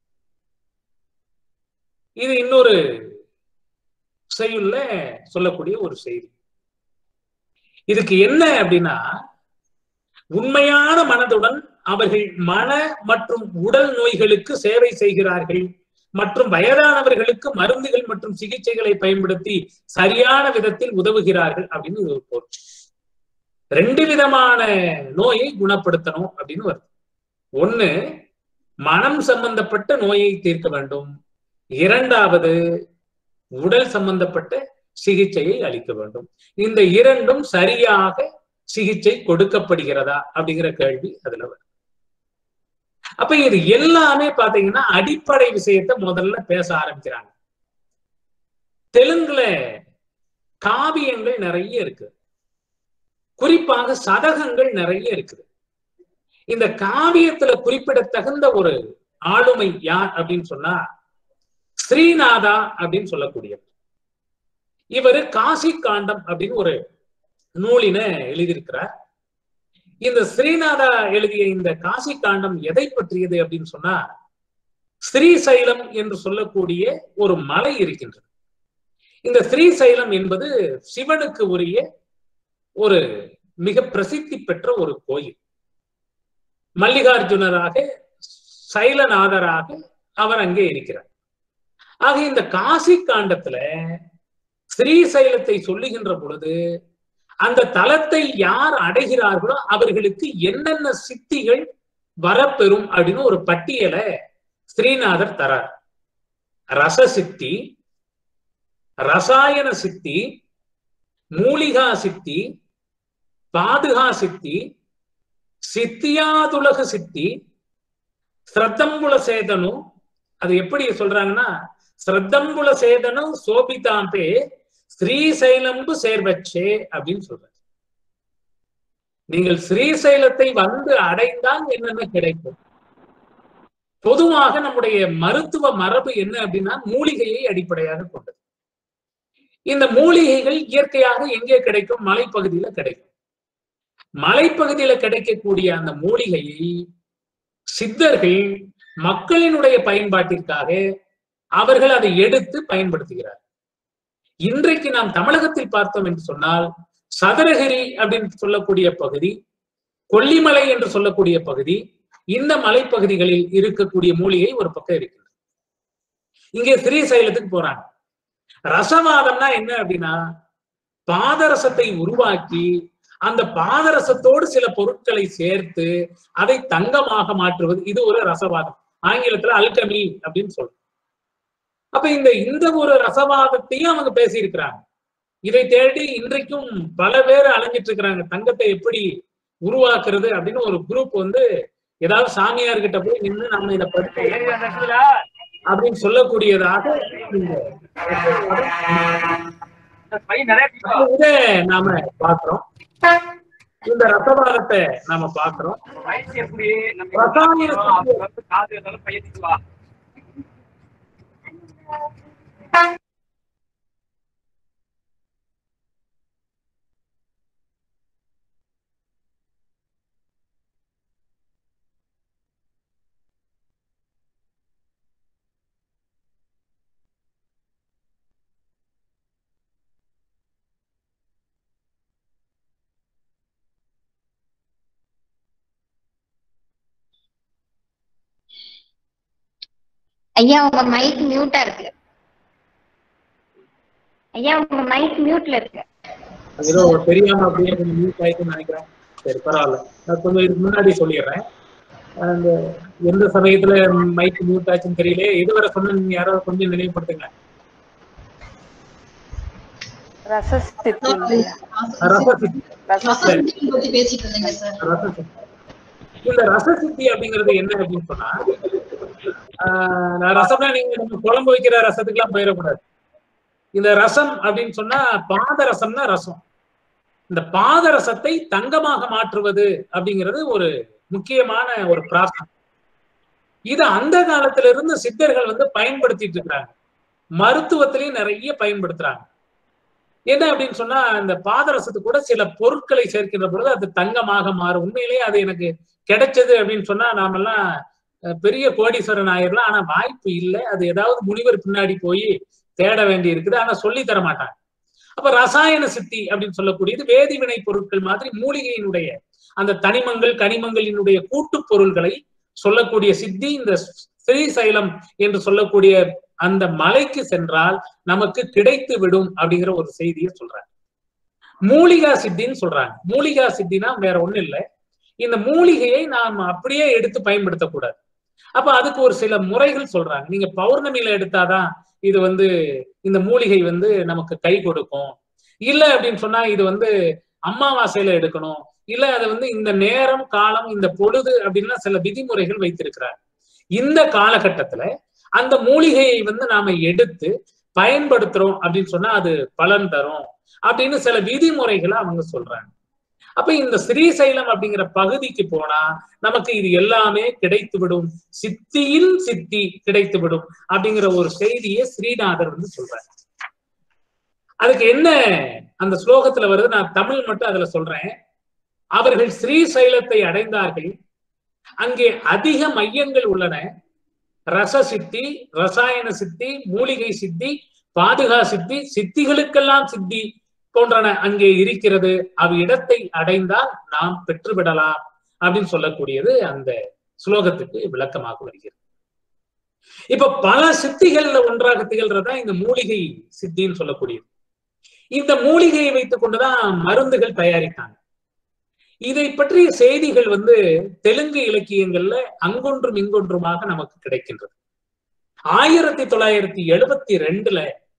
இது இன்னொரு செய்யுள்ள சொல்லக்கூடிய ஒரு செய்தி. இதுக்கு என்ன அப்படின்னா, உண்மையான மனதுடன் அவர்கள் மன மற்றும் உடல் நோய்களுக்கு சேவை செய்கிறார்கள் மற்றும் வயதானவர்களுக்கு மருந்துகள் மற்றும் சிகிச்சைகளை பயன்படுத்தி சரியான விதத்தில் உதவுகிறார்கள் அப்படின்னு ஒரு பொருள். ரெண்டு விதமான நோயை குணப்படுத்தணும் அப்படின்னு வருது. ஒண்ணு, மனம் சம்பந்தப்பட்ட நோயை தீர்க்க வேண்டும். இரண்டாவது, உடல் சம்பந்தப்பட்ட சிகிச்சையை அளிக்க வேண்டும். இந்த இரண்டும் சரியாக சிகிச்சை கொடுக்கப்படுகிறதா அப்படிங்கிற கேள்வி அதுல வரும். அப்ப இது எல்லாமே பாத்தீங்கன்னா அடிப்படை விஷயத்த முதல்ல பேச ஆரம்பிக்கிறாங்க. தெலுங்குல காவியங்கள் நிறைய இருக்கு, குறிப்பாக சதகங்கள் நிறைய இருக்குது. இந்த காவியத்துல குறிப்பிடத்தகுந்த ஒரு ஆளுமை யார் அப்படின்னு சொன்னா ஸ்ரீநாதா அப்படின்னு சொல்லக்கூடியவர். இவர் காசி காண்டம் அப்படின்னு ஒரு நூலின எழுதியிருக்கிறார். இந்த ஸ்ரீநாதா எழுதிய இந்த காசி காண்டம் எதை பற்றியது அப்படின்னு சொன்னா, ஸ்ரீசைலம் என்று சொல்லக்கூடிய ஒரு மலை இருக்கின்றது. இந்த ஸ்ரீசைலம் என்பது சிவனுக்கு உரிய ஒரு மிக பிரசித்தி பெற்ற ஒரு கோயில். மல்லிகார்ஜுனராக சைலநாதராக அவர் அங்கே இருக்கிறார். ஆக இந்த காசி காண்டத்துல ஸ்ரீசைலத்தை சொல்லுகின்ற பொழுது அந்த தலத்தை யார் அடைகிறார்களோ அவர்களுக்கு என்னென்ன சித்திகள் வரப்பெறும் அப்படின்னு ஒரு பட்டியலை ஸ்ரீநாதர் தரார். ரச சித்தி, ரசாயன சித்தி, மூலிகா சித்தி, பாதுகா சித்தி, சித்தியாதுலக சித்தி, ஸ்ரத்தம்புல சேதனும். அது எப்படி சொல்றாங்கன்னா, ஸ்ரத்தம்புல சேதனும் சோபிதாம்பே ஸ்ரீசைலம்பு சேர்வச்சே அப்படின்னு சொல்றாரு. நீங்கள் ஸ்ரீசைலத்தை வந்து அடைந்தால் என்னென்ன கிடைக்கும்? பொதுவாக நம்முடைய மருத்துவ மரபு என்ன அப்படின்னா மூலிகையை அடிப்படையாக கொண்டது. இந்த மூலிகைகள் இயற்கையாக எங்கே கிடைக்கும்? மலைப்பகுதியில கிடைக்கும். மலைப்பகுதியில கிடைக்கக்கூடிய அந்த மூலிகையை சித்தர்கள் மக்களினுடைய பயன்பாட்டிற்காக அவர்கள் அதை எடுத்து பயன்படுத்துகிறார். இன்றைக்கு நாம் தமிழகத்தில் பார்த்தோம் என்று சொன்னால் சதுரகிரி அப்படின்னு சொல்லக்கூடிய பகுதி, கொல்லிமலை என்று சொல்லக்கூடிய பகுதி, இந்த மலைப்பகுதிகளில் இருக்கக்கூடிய மூலிகை ஒரு பக்கம் இருக்கிறது. இங்கே ஸ்ரீசைலத்துக்கு போறாங்க. ரசவாதம்னா என்ன அப்படின்னா, பாதரசத்தை உருவாக்கி அந்த பாதரசத்தோடு சில பொருட்களை சேர்த்து அதை தங்கமாக மாற்றுவது, இது ஒரு ரசவாதம். ஆங்கிலத்துல அல்கமி அப்படின்னு சொல்றோம். அப்ப இந்த இந்த ஒரு ரசவாதத்தையும் அவங்க பேசியிருக்கிறாங்க. இதை தேடி இன்றைக்கும் பல பேர் அலைஞ்சிட்டு இருக்கிறாங்க. தங்கத்தை எப்படி உருவாக்குறது அப்படின்னு ஒரு குரூப் வந்து ஏதாவது சாமியார் கிட்ட போய் நின்று நம்ம இதை படிக்க அப்படின்னு சொல்லக்கூடியதாக இதை நாம பாக்குறோம். இந்த ரசவாதத்தை நாம பாக்குறோம். ஐயா உங்க மைக் மியூட்டா இருக்கு. ஐயா உங்க மைக் மியூட்ல இருக்கு. ஏதோ தெரியாம அப்படியே கொஞ்சம் மியூட் ஆயிடுச்சுன்னு நினைக்கிறேன். சரி பரவாயில்ல, நான் கொஞ்சம் இதுக்கு முன்னாடி சொல்லிடுறேன். அந்த எந்த சமயத்துல மைக் மியூட் ஆச்சுன்னு தெரியல. இதுவரை சொன்ன நீங்க யாரோ கொஞ்சம் நினைவுபடுத்துங்க. இந்த ரசசித்தி அப்படிங்கிறது என்ன அப்படின்னு சொன்னா, ஆஹ் ரசம்னா நீங்க நம்ம குழம்பு வைக்கிற ரசத்துக்கு எல்லாம் போயிடக்கூடாது. இந்த ரசம் அப்படின்னு சொன்னா பாதரசம்னா ரசம். இந்த பாதரசத்தை தங்கமாக மாற்றுவது அப்படிங்கிறது ஒரு முக்கியமான ஒரு பிராசம். இது அந்த காலத்துல இருந்து சித்தர்கள் வந்து பயன்படுத்திட்டு இருக்கிறாங்க. மருத்துவத்திலையும் நிறைய பயன்படுத்துறாங்க. என்ன அப்படின்னு சொன்னா, இந்த பாதரசத்துக்கு கூட சில பொருட்களை சேர்க்கின்ற பொழுது அது தங்கமாக மாறும். உண்மையிலேயே அது எனக்கு கிடைச்சது அப்படின்னு சொன்னா நாமெல்லாம் பெரிய கோடீஸ்வரன் ஆயிரலாம். ஆனா வாய்ப்பு இல்லை. அது ஏதாவது முனிவர் பின்னாடி போய் தேட வேண்டி இருக்குது. ஆனா சொல்லி தர மாட்டாங்க. அப்ப ரசாயன சித்தி அப்படின்னு சொல்லக்கூடியது வேதிவினை பொருட்கள் மாதிரி மூலிகையினுடைய அந்த தனிமங்கள் கனிமங்களினுடைய கூட்டு பொருள்களை சொல்லக்கூடிய சித்தி. இந்த ஸ்ரீசைலம் என்று சொல்லக்கூடிய அந்த மலைக்கு சென்றால் நமக்கு கிடைத்து விடும் அப்படிங்கிற ஒரு செய்தியை சொல்றாங்க. மூலிகா சித்தின்னு சொல்றாங்க. மூலிகா சித்தினா வேற ஒண்ணும் இல்லை, இந்த மூலிகையை நாம் அப்படியே எடுத்து பயன்படுத்தக்கூடாது. அப்ப அதுக்கு ஒரு சில முறைகள் சொல்றாங்க. நீங்க பௌர்ணமியில எடுத்தாதான் இது வந்து இந்த மூலிகை வந்து நமக்கு கை கொடுக்கும். இல்ல அப்படின்னு சொன்னா இது வந்து அமாவாசையில எடுக்கணும். இல்ல அது வந்து இந்த நேரம் காலம் இந்த பொழுது அப்படின்னா சில விதிமுறைகள் வைத்திருக்கிறார். இந்த காலகட்டத்துல அந்த மூலிகையை வந்து நாம எடுத்து பயன்படுத்துறோம் அப்படின்னு சொன்னா அது பலன் தரும் அப்படின்னு சில விதிமுறைகளை அவங்க சொல்றாங்க. அப்ப இந்த ஸ்ரீசைலம் அப்படிங்கிற பகுதிக்கு போனா நமக்கு இது எல்லாமே கிடைத்து விடும், சித்தியின் சித்தி கிடைத்து விடும் அப்படிங்கிற ஒரு செய்தியை ஸ்ரீநாதர் வந்து சொல்றாரு. அதுக்கு என்ன அந்த ஸ்லோகத்துல வருது, நான் தமிழ் மட்டும் அதுல சொல்றேன். அவர்கள் ஸ்ரீசைலத்தை அடைந்தார்கள். அங்கே அதிக மையங்கள் உள்ளன. ரச சித்தி, ரசாயன சித்தி, மூலிகை சித்தி, பாதுகா சித்தி, சித்திகளுக்கெல்லாம் சித்தி போன்றன அங்கே இருக்கிறது. அவ் இடத்தை அடைந்தால் நாம் பெற்றுவிடலாம் அப்படின்னு சொல்லக்கூடியது அந்த ஸ்லோகத்துக்கு விளக்கமாக வருகிறது. இப்ப பல சித்திகள்ல ஒன்றாக திகழ்றதா இந்த மூலிகை சித்தின்னு சொல்லக்கூடியது. இந்த மூலிகையை வைத்துக் கொண்டுதான் மருந்துகள் தயாரித்தாங்க. இதை பற்றிய செய்திகள் வந்து தெலுங்கு இலக்கியங்கள்ல அங்கொன்றும் இங்கொன்றுமாக நமக்கு கிடைக்கின்றது. ஆயிரத்தி தொள்ளாயிரத்தி எழுபத்தி ரெண்டுல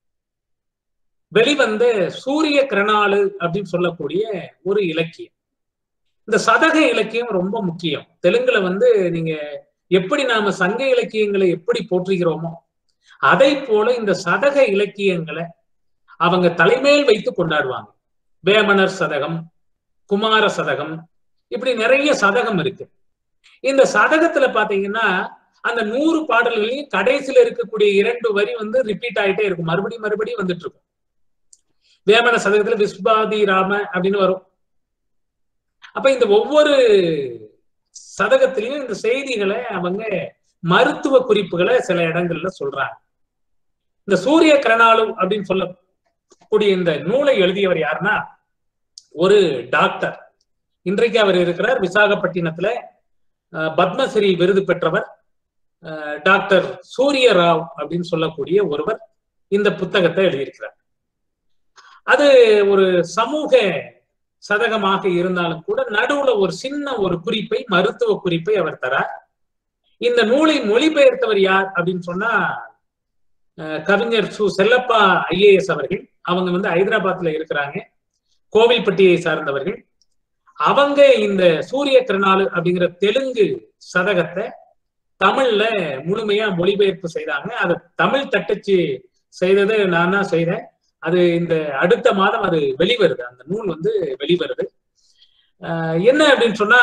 வெளிவந்த சூரிய கிரணாலு அப்படின்னு சொல்லக்கூடிய ஒரு இலக்கியம். இந்த சதக இலக்கியம் ரொம்ப முக்கியம். தெலுங்குல வந்து நீங்க எப்படி நாம சங்க இலக்கியங்களை எப்படி போற்றுகிறோமோ அதை போல இந்த சதக இலக்கியங்களை அவங்க தலைமையில் வைத்து கொண்டாடுவாங்க. வேமனர் சதகம், குமார சதகம், இப்படி நிறைய சதகம் இருக்கு. இந்த சதகத்துல பாத்தீங்கன்னா அந்த நூறு பாடல்களையும் கடைசியில இருக்கக்கூடிய இரண்டு வரி வந்து ரிப்பீட் ஆயிட்டே இருக்கும், மறுபடியும் மறுபடியும் வந்துட்டு இருக்கும். வேமன சதகத்துல விஸ்வாதி ராம அப்படின்னு வரும். அப்ப இந்த ஒவ்வொரு சதகத்திலையும் இந்த செய்திகளை அவங்க மருத்துவ குறிப்புகளை சில இடங்கள்ல சொல்றாங்க. இந்த சூரிய கிரணாலு அப்படின்னு சொல்லக்கூடிய இந்த நூலை எழுதியவர் யாருன்னா ஒரு டாக்டர். இன்றைக்கு அவர் இருக்கிறார் விசாகப்பட்டினத்துல, பத்மஸ்ரீ விருது பெற்றவர் டாக்டர் சூரிய ராவ் அப்படின்னு சொல்லக்கூடிய ஒருவர் இந்த புத்தகத்தை எழுதியிருக்கிறார். அது ஒரு சமூக சதகமாக இருந்தாலும் கூட நடுவுல ஒரு சின்ன ஒரு குறிப்பை, மருத்துவ குறிப்பை அவர் தரார். இந்த நூலை மொழிபெயர்த்தவர் யார் அப்படின்னு சொன்னா கவிஞர் சு செல்லப்பா ஐஏஎஸ் அவர்கள். அவங்க வந்து ஹைதராபாத்ல இருக்கிறாங்க, கோவில்பட்டியை சார்ந்தவர்கள். அவங்க இந்த சூரிய கிரணாலு அப்படிங்கிற தெலுங்கு சதகத்தை தமிழ்ல முழுமையா மொழிபெயர்ப்பு செய்தாங்க. அது தமிழ் தட்டச்சு செய்தது நான் தான் செய்தேன். அது இந்த அடுத்த மாதம் அது வெளிவருது, அந்த நூல் வந்து வெளிவருது. ஆஹ் என்ன அப்படின்னு சொன்னா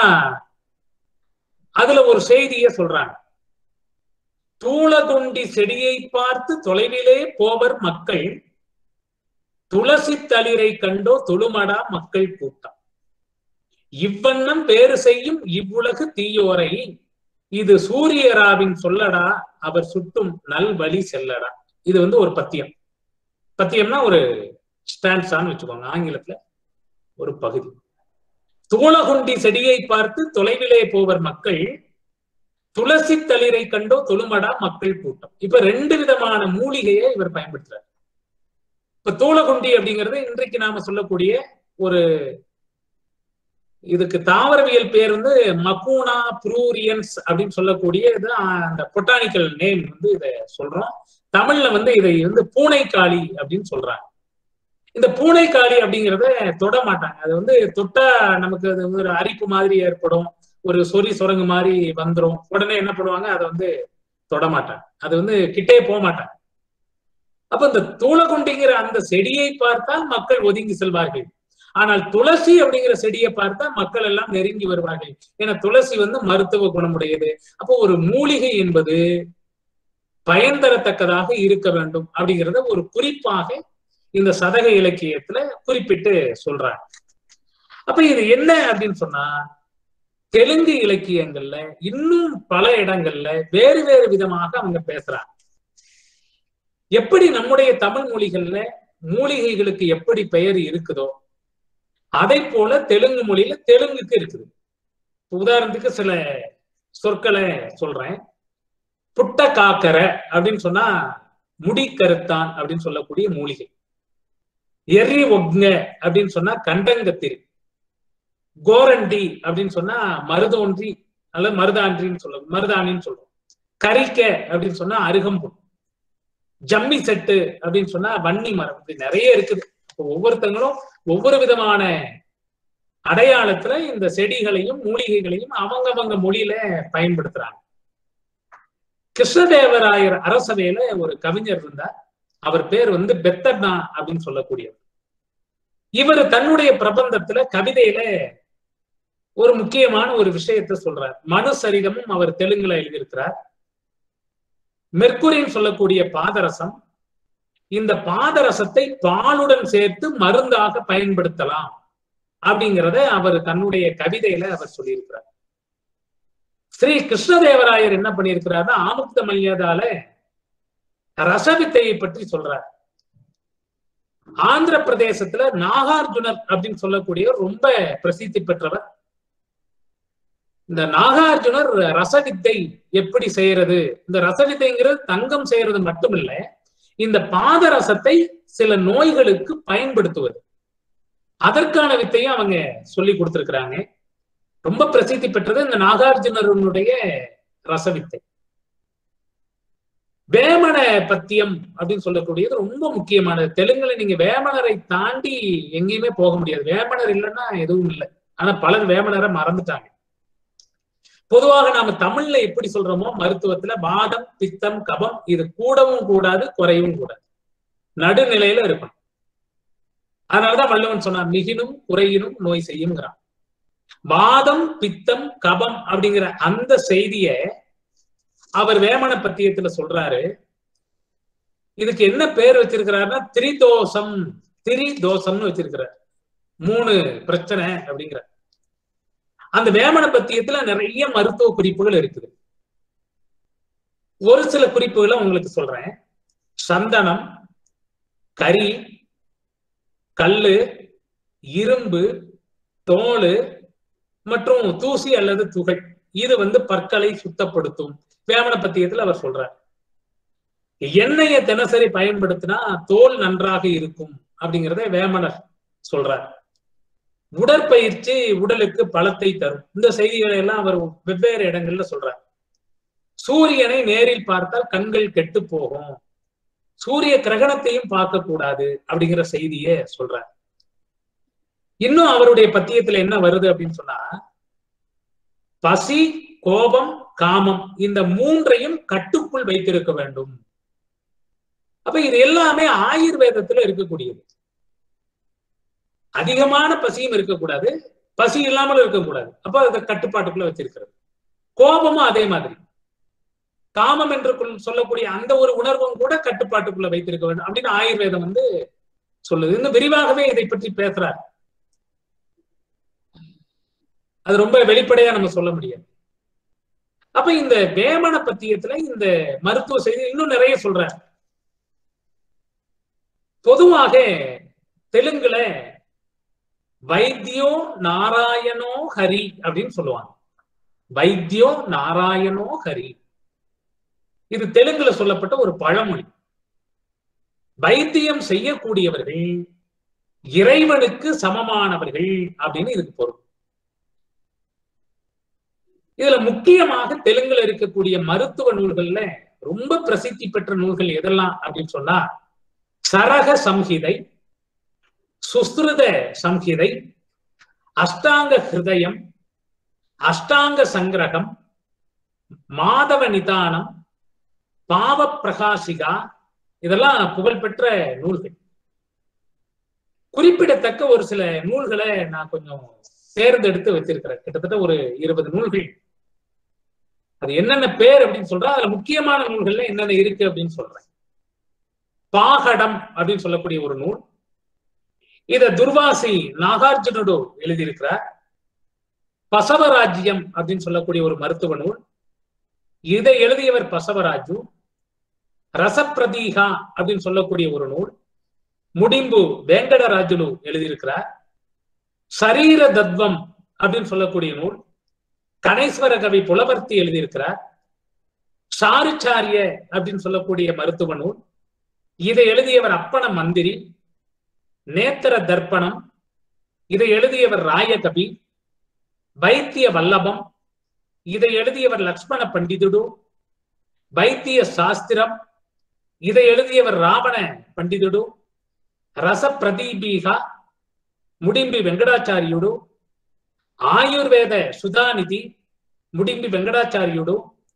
அதுல ஒரு செய்திய சொல்றாங்க. தூளதொண்டி செடியை பார்த்து தொலைவிலே போவர் மக்கள், துளசி தளிரை கண்டோ தொழுமடா மக்கள் கூட்டம், இவ்வண்ணம் பேறு செய்யும் இவ்வுலகு தீயோரை, இது சூரியராவின் சொல்லடா அவர் சுட்டும் நல் வழி செல்லடா. இது வந்து ஒரு பத்தியம். பத்தியம்னா ஒரு ஸ்டான்ஸான்னு வச்சுக்கோங்க, ஆங்கிலத்துல ஒரு பகுதி. தூளகுண்டி செடியை பார்த்து தொலைவிலே போவர் மக்கள், துளசி தளிரை கண்டோ தொழுமடா மக்கள் கூட்டம். இப்ப ரெண்டு விதமான மூலிகையை இவர் பயன்படுத்துறார். இப்ப தூளகுண்டி அப்படிங்கிறது இன்றைக்கு நாம சொல்லக்கூடிய ஒரு இதுக்கு தாவரவியல் பேர் வந்து மக்கூனா ப்ரூரியன்ஸ் அப்படின்னு சொல்லக்கூடிய அந்த பொட்டானிக்கல் நேம் வந்து இதை சொல்றோம். தமிழ்ல வந்து இதை வந்து பூனைக்காளி அப்படின்னு சொல்றாங்க. இந்த பூனைக்காளி அப்படிங்கிறத தொட மாட்டாங்க. அது வந்து தொட்டா நமக்கு அது வந்து ஒரு அரிப்பு மாதிரி ஏற்படும், ஒரு சொறி சொரங்கு மாதிரி வந்துடும். உடனே என்ன பண்ணுவாங்க, அதை வந்து தொட மாட்டாங்க, அது வந்து கிட்டே போக மாட்டாங்க. அப்ப இந்த தூளகுண்டிங்கிற அந்த செடியை பார்த்தால் மக்கள் ஒதுங்கி செல்வார்கள். ஆனால் துளசி அப்படிங்கிற செடியை பார்த்தா மக்கள் எல்லாம் நெருங்கி வருவார்கள். ஏன்னா துளசி வந்து மருத்துவ குணமுடையது. அப்போ ஒரு மூலிகை என்பது பயன் தரத்தக்கதாக இருக்க வேண்டும் அப்படிங்கிறத ஒரு குறிப்பாக இந்த சதக இலக்கியத்துல குறிப்பிட்டு சொல்றாங்க. அப்ப இது என்ன அப்படின்னு சொன்னா, தெலுங்கு இலக்கியங்கள்ல இன்னும் பல இடங்கள்ல வேறு வேறு விதமாக அவங்க பேசுறாங்க. எப்படி நம்முடைய தமிழ் மொழிகள்ல மூலிகைகளுக்கு எப்படி பெயர் இருக்குதோ அதை போல தெலுங்கு மொழியில தெலுங்குக்கு இருக்குது. உதாரணத்துக்கு சில சொற்களை சொல்றேன். புட்ட காக்கர அப்படின்னு சொன்னா முடி கருத்தான் அப்படின்னு சொல்லக்கூடிய மூலிகை. எரி ஒக்ங்க அப்படின்னு சொன்னா கண்டங்கத்திரி. கோரண்டி அப்படின்னு சொன்னா மருதோன்றி அல்லது மருதான்றின்னு சொல்ல மருதாணின்னு சொல்றோம். கரிக்க அப்படின்னு சொன்னா அருகம்புல். ஜம்மி செட்டு அப்படின்னு சொன்னா வன்னி மரம். இது நிறைய இருக்குது. ஒவ்வொருத்தங்களும் ஒவ்வொரு விதமான அடையாளத்துல இந்த செடிகளையும் மூலிகைகளையும் அவங்கவங்க மொழியில பயன்படுத்துறாங்க. கிருஷ்ணதேவராயர் அரசவையில ஒரு கவிஞர் இருந்தார். அவர் பேர் வந்து பெத்தண்ணா அப்படின்னு சொல்லக்கூடியவர். இவர் தன்னுடைய பிரபந்தத்துல கவிதையில ஒரு முக்கியமான ஒரு விஷயத்த சொல்றார். மனு சரிதமும் அவர் தெலுங்குல எழுதியிருக்கிறார். மெர்க்குரின்னு சொல்லக்கூடிய பாதரசம், இந்த பாதரசத்தை பாலுடன் சேர்த்து மருந்தாக பயன்படுத்தலாம் அப்படிங்கிறத அவர் தன்னுடைய கவிதையில அவர் சொல்லியிருக்கிறார். ஸ்ரீ கிருஷ்ணதேவராயர் என்ன பண்ணியிருக்கிறார்னா ஆமுக்த மல்யதால ரசவித்தையை பற்றி சொல்றார். ஆந்திர பிரதேசத்துல நாகார்ஜுனர் அப்படின்னு சொல்லக்கூடிய ரொம்ப பிரசித்தி பெற்றவர். இந்த நாகார்ஜுனர் ரசவித்தை எப்படி செய்யறது, இந்த ரசவித்தைங்கிறது தங்கம் செய்யறது மட்டும் இல்ல, இந்த பாதரசத்தை சில நோய்களுக்கு பயன்படுத்துவது, அதற்கான வித்தையும் அவங்க சொல்லி கொடுத்திருக்கிறாங்க. ரொம்ப பிரசித்தி பெற்றது இந்த நாகார்ஜுனருடைய ரசவித்தை. வேமன பத்தியம் அப்படின்னு சொல்லக்கூடியது ரொம்ப முக்கியமானது. தெலுங்குல நீங்க வேமனரை தாண்டி எங்கேயுமே போக முடியாது. வேமனர் இல்லைன்னா எதுவும் இல்லை. ஆனா பலர் வேமனரை மறந்துட்டாங்க. பொதுவாக நாம தமிழ்ல எப்படி சொல்றோமோ மருத்துவத்துல வாதம் பித்தம் கபம் இது கூடவும் கூடாது குறையவும் கூடாது, நடுநிலையில இருக்கணும். அதனாலதான் வள்ளுவன் சொன்னா மிகினும் குறையினும் நோய் செய்யுங்கிறான். வாதம் பித்தம் கபம் அப்படிங்கிற அந்த செய்திய அவர் வேமன பத்தியத்துல சொல்றாரு. இதுக்கு என்ன பேர் வச்சிருக்கிறாருன்னா திரிதோஷம், திரிதோஷம்னு வச்சிருக்கிறார். மூணு பிரச்சனை அப்படிங்கிற அந்த வேமன பத்தியத்துல நிறைய மருத்துவ குறிப்புகள் இருக்குது. ஒரு சில குறிப்புகளை உங்களுக்கு சொல்றேன். சந்தனம், கரி, கல்லு, இரும்பு, தோல் மற்றும் தூசி அல்லது துகள், இது வந்து பற்களை சுத்தப்படுத்தும். வேமன பத்தியத்துல அவர் சொல்றார். எண்ணெயை தினசரி பயன்படுத்தினா தோல் நன்றாக இருக்கும் அப்படிங்கிறத வேமனர் சொல்றார். உடற்பயிற்சி உடலுக்கு பலத்தை தரும். இந்த செய்திகளை எல்லாம் அவர் வெவ்வேறு இடங்கள்ல சொல்றார். சூரியனை நேரில் பார்த்தால் கண்கள் கெட்டு போகும், சூரிய கிரகணத்தையும் பார்க்க கூடாது அப்படிங்கிற செய்தியை சொல்றார். இன்னும் அவருடைய பத்தியத்துல என்ன வருது அப்படின்னு சொன்னா, பசி, கோபம், காமம் இந்த மூன்றையும் கட்டுக்குள் வைத்திருக்க வேண்டும். அப்ப இது எல்லாமே ஆயுர்வேதத்துல இருக்கக்கூடியது. அதிகமான பசியும் இருக்கக்கூடாது, பசி இல்லாமல் இருக்கக்கூடாது. அப்ப அதை கட்டுப்பாட்டுக்குள்ள வச்சிருக்கிறது. கோபமும் அதே மாதிரி, காமம் என்று சொல்லக்கூடிய அந்த ஒரு உணர்வும் கூட கட்டுப்பாட்டுக்குள்ள வைத்திருக்க வேண்டும் அப்படின்னு ஆயுர்வேதம் வந்து சொல்லுது. இன்னும் விரிவாகவே இதை பற்றி பேசுறார். அது ரொம்ப வெளிப்படையா நம்ம சொல்ல முடியாது. அப்ப இந்த வேமன பத்தியத்துல இந்த மருத்துவ செய்தி இன்னும் நிறைய சொல்றார். பொதுவாக தெலுங்குல வைத்தியோ நாராயணோ ஹரி அப்படின்னு சொல்லுவாங்க. வைத்தியோ நாராயணோ ஹரி. இது தெலுங்குல சொல்லப்பட்ட ஒரு பழமொழி. வைத்தியம் செய்யக்கூடியவர்கள் இறைவனுக்கு சமமானவர்கள் அப்படின்னு இதுக்கு பொருள். இதுல முக்கியமாக தெலுங்குல இருக்கக்கூடிய மருத்துவ நூல்கள்ல ரொம்ப பிரசித்தி பெற்ற நூல்கள் எதெல்லாம் அப்படின்னு சொன்னா, சரக சம்ஹிதை, சுஸ்ருத சம்ஹிதை, அஷ்டாங்க ஹிருதயம், அஷ்டாங்க சங்கிரகம், மாதவ நிதானம், பாவ பிரகாசிகா, இதெல்லாம் புகழ்பெற்ற நூல்கள். குறிப்பிடத்தக்க ஒரு சில நூல்களை நான் கொஞ்சம் தேர்ந்தெடுத்து வச்சிருக்கிறேன். கிட்டத்தட்ட ஒரு இருபது நூல்கள். அது என்னென்ன பேர் அப்படின்னு சொல்றேன், அதுல முக்கியமான நூல்கள்ல என்னென்ன இருக்கு அப்படின்னு சொல்றேன். பாகடம் அப்படின்னு சொல்லக்கூடிய ஒரு நூல். இத துர்வாசி நாகார்ஜுனோடு எழுதியிருக்கிறார். பசவராஜ்யம் அப்படின்னு சொல்லக்கூடிய ஒரு மருத்துவ நூல். இதை எழுதியவர் பசவராஜு. ரசப்பிரதீகா அப்படின்னு சொல்லக்கூடிய ஒரு நூல் முடிம்பு வேங்கடராஜுலு எழுதியிருக்கிறார். சரீர தத்வம் அப்படின்னு சொல்லக்கூடிய நூல் கணேஸ்வர கவி புலவர்த்தி எழுதியிருக்கிறார். சாருச்சாரிய அப்படின்னு சொல்லக்கூடிய மருத்துவ நூல், இதை எழுதியவர் அப்பன மந்திரி. நேத்திர தர்ப்பணம், இதை எழுதியவர் ராயகவி. வைத்திய வல்லபம், இதை எழுதியவர் லக்ஷ்மண பண்டிதுடு. வைத்திய சாஸ்திரம், இதை எழுதியவர் ராவண பண்டிதுடு. ரச பிரதீபீகா முடிம்பி வெங்கடாச்சாரியுடு. ஆயுர்வேத சுதாநிதி முடிம்பி வெங்கடாச்சாரியுடு.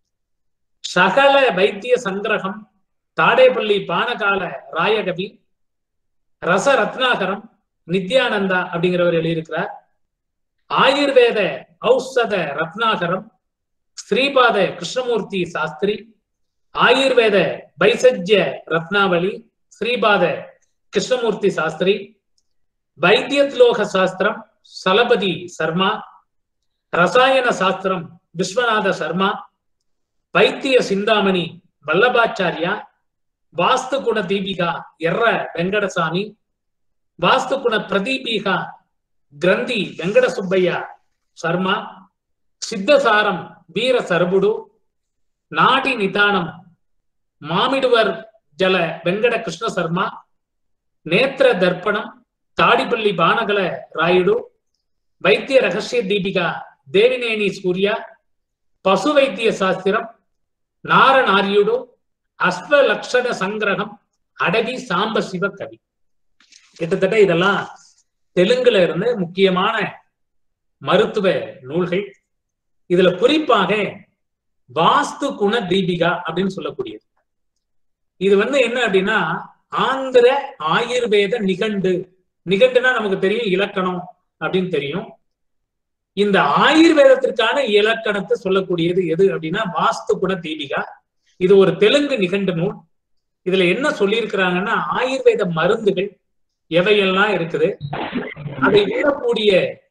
சகல வைத்திய சங்கிரகம் தாடேப்பள்ளி பானகால ராயகவி. ரச ரத்னாகரம் நித்யானந்தா அப்படிங்கிறவர் எழுதியிருக்கிறார். ஆயுர்வேத ஔஷத ரத்னாகரம் ஸ்ரீபாத கிருஷ்ணமூர்த்தி சாஸ்திரி. ஆயுர்வேத பைசஜ்ய ரத்னாவளி ஸ்ரீபாத கிருஷ்ணமூர்த்தி சாஸ்திரி. வைத்தியத்லோக சாஸ்திரம் சலபதி சர்மா. ரசாயன சாஸ்திரம் விஸ்வநாத சர்மா. வைத்திய சிந்தாமணி வல்லபாச்சாரியா. வாஸ்து குண தீபிகா எர்ர வெங்கடசாமி. வாஸ்து குண பிரதீபிகா கிரந்தி வெங்கட சுப்பையா சர்மா. சித்தசாரம் வீர சரபுடு. நாடி நிதானம் மாமிடுவர் ஜல வெங்கட கிருஷ்ண சர்மா. நேத்திர தர்ப்பணம் தாடிப்பள்ளி பானகல ராயுடு. வைத்திய ரகசிய தீபிகா தேவினேனி சூர்யா. பசு வைத்திய சாஸ்திரம் நாரநாரியுடு. அஸ்வ லட்சண சங்கிரகம் அடவி சாம்ப சிவ கவி. கிட்டத்தட்ட இதெல்லாம் தெலுங்குல இருந்து முக்கியமான மருத்துவ நூல்கள். இதுல குறிப்பாக வாஸ்து குண தீபிகா அப்படின்னு சொல்லக்கூடியது. இது வந்து என்ன அப்படின்னா ஆந்திர ஆயுர்வேத நிகண்டு. நிகண்டுனா நமக்கு தெரியும் இலக்கணம் அப்படின்னு தெரியும். இந்த ஆயுர்வேதத்திற்கான இலக்கணத்தை சொல்லக்கூடியது எது அப்படின்னா வாஸ்து குண தீபிகா. இது ஒரு தெலுங்கு நிகண்டு நூல். இதுல என்ன சொல்லியிருக்கிறாங்கன்னா ஆயுர்வேத மருந்துகள் எவையெல்லாம் இருக்குது, அதை விடக்கூடிய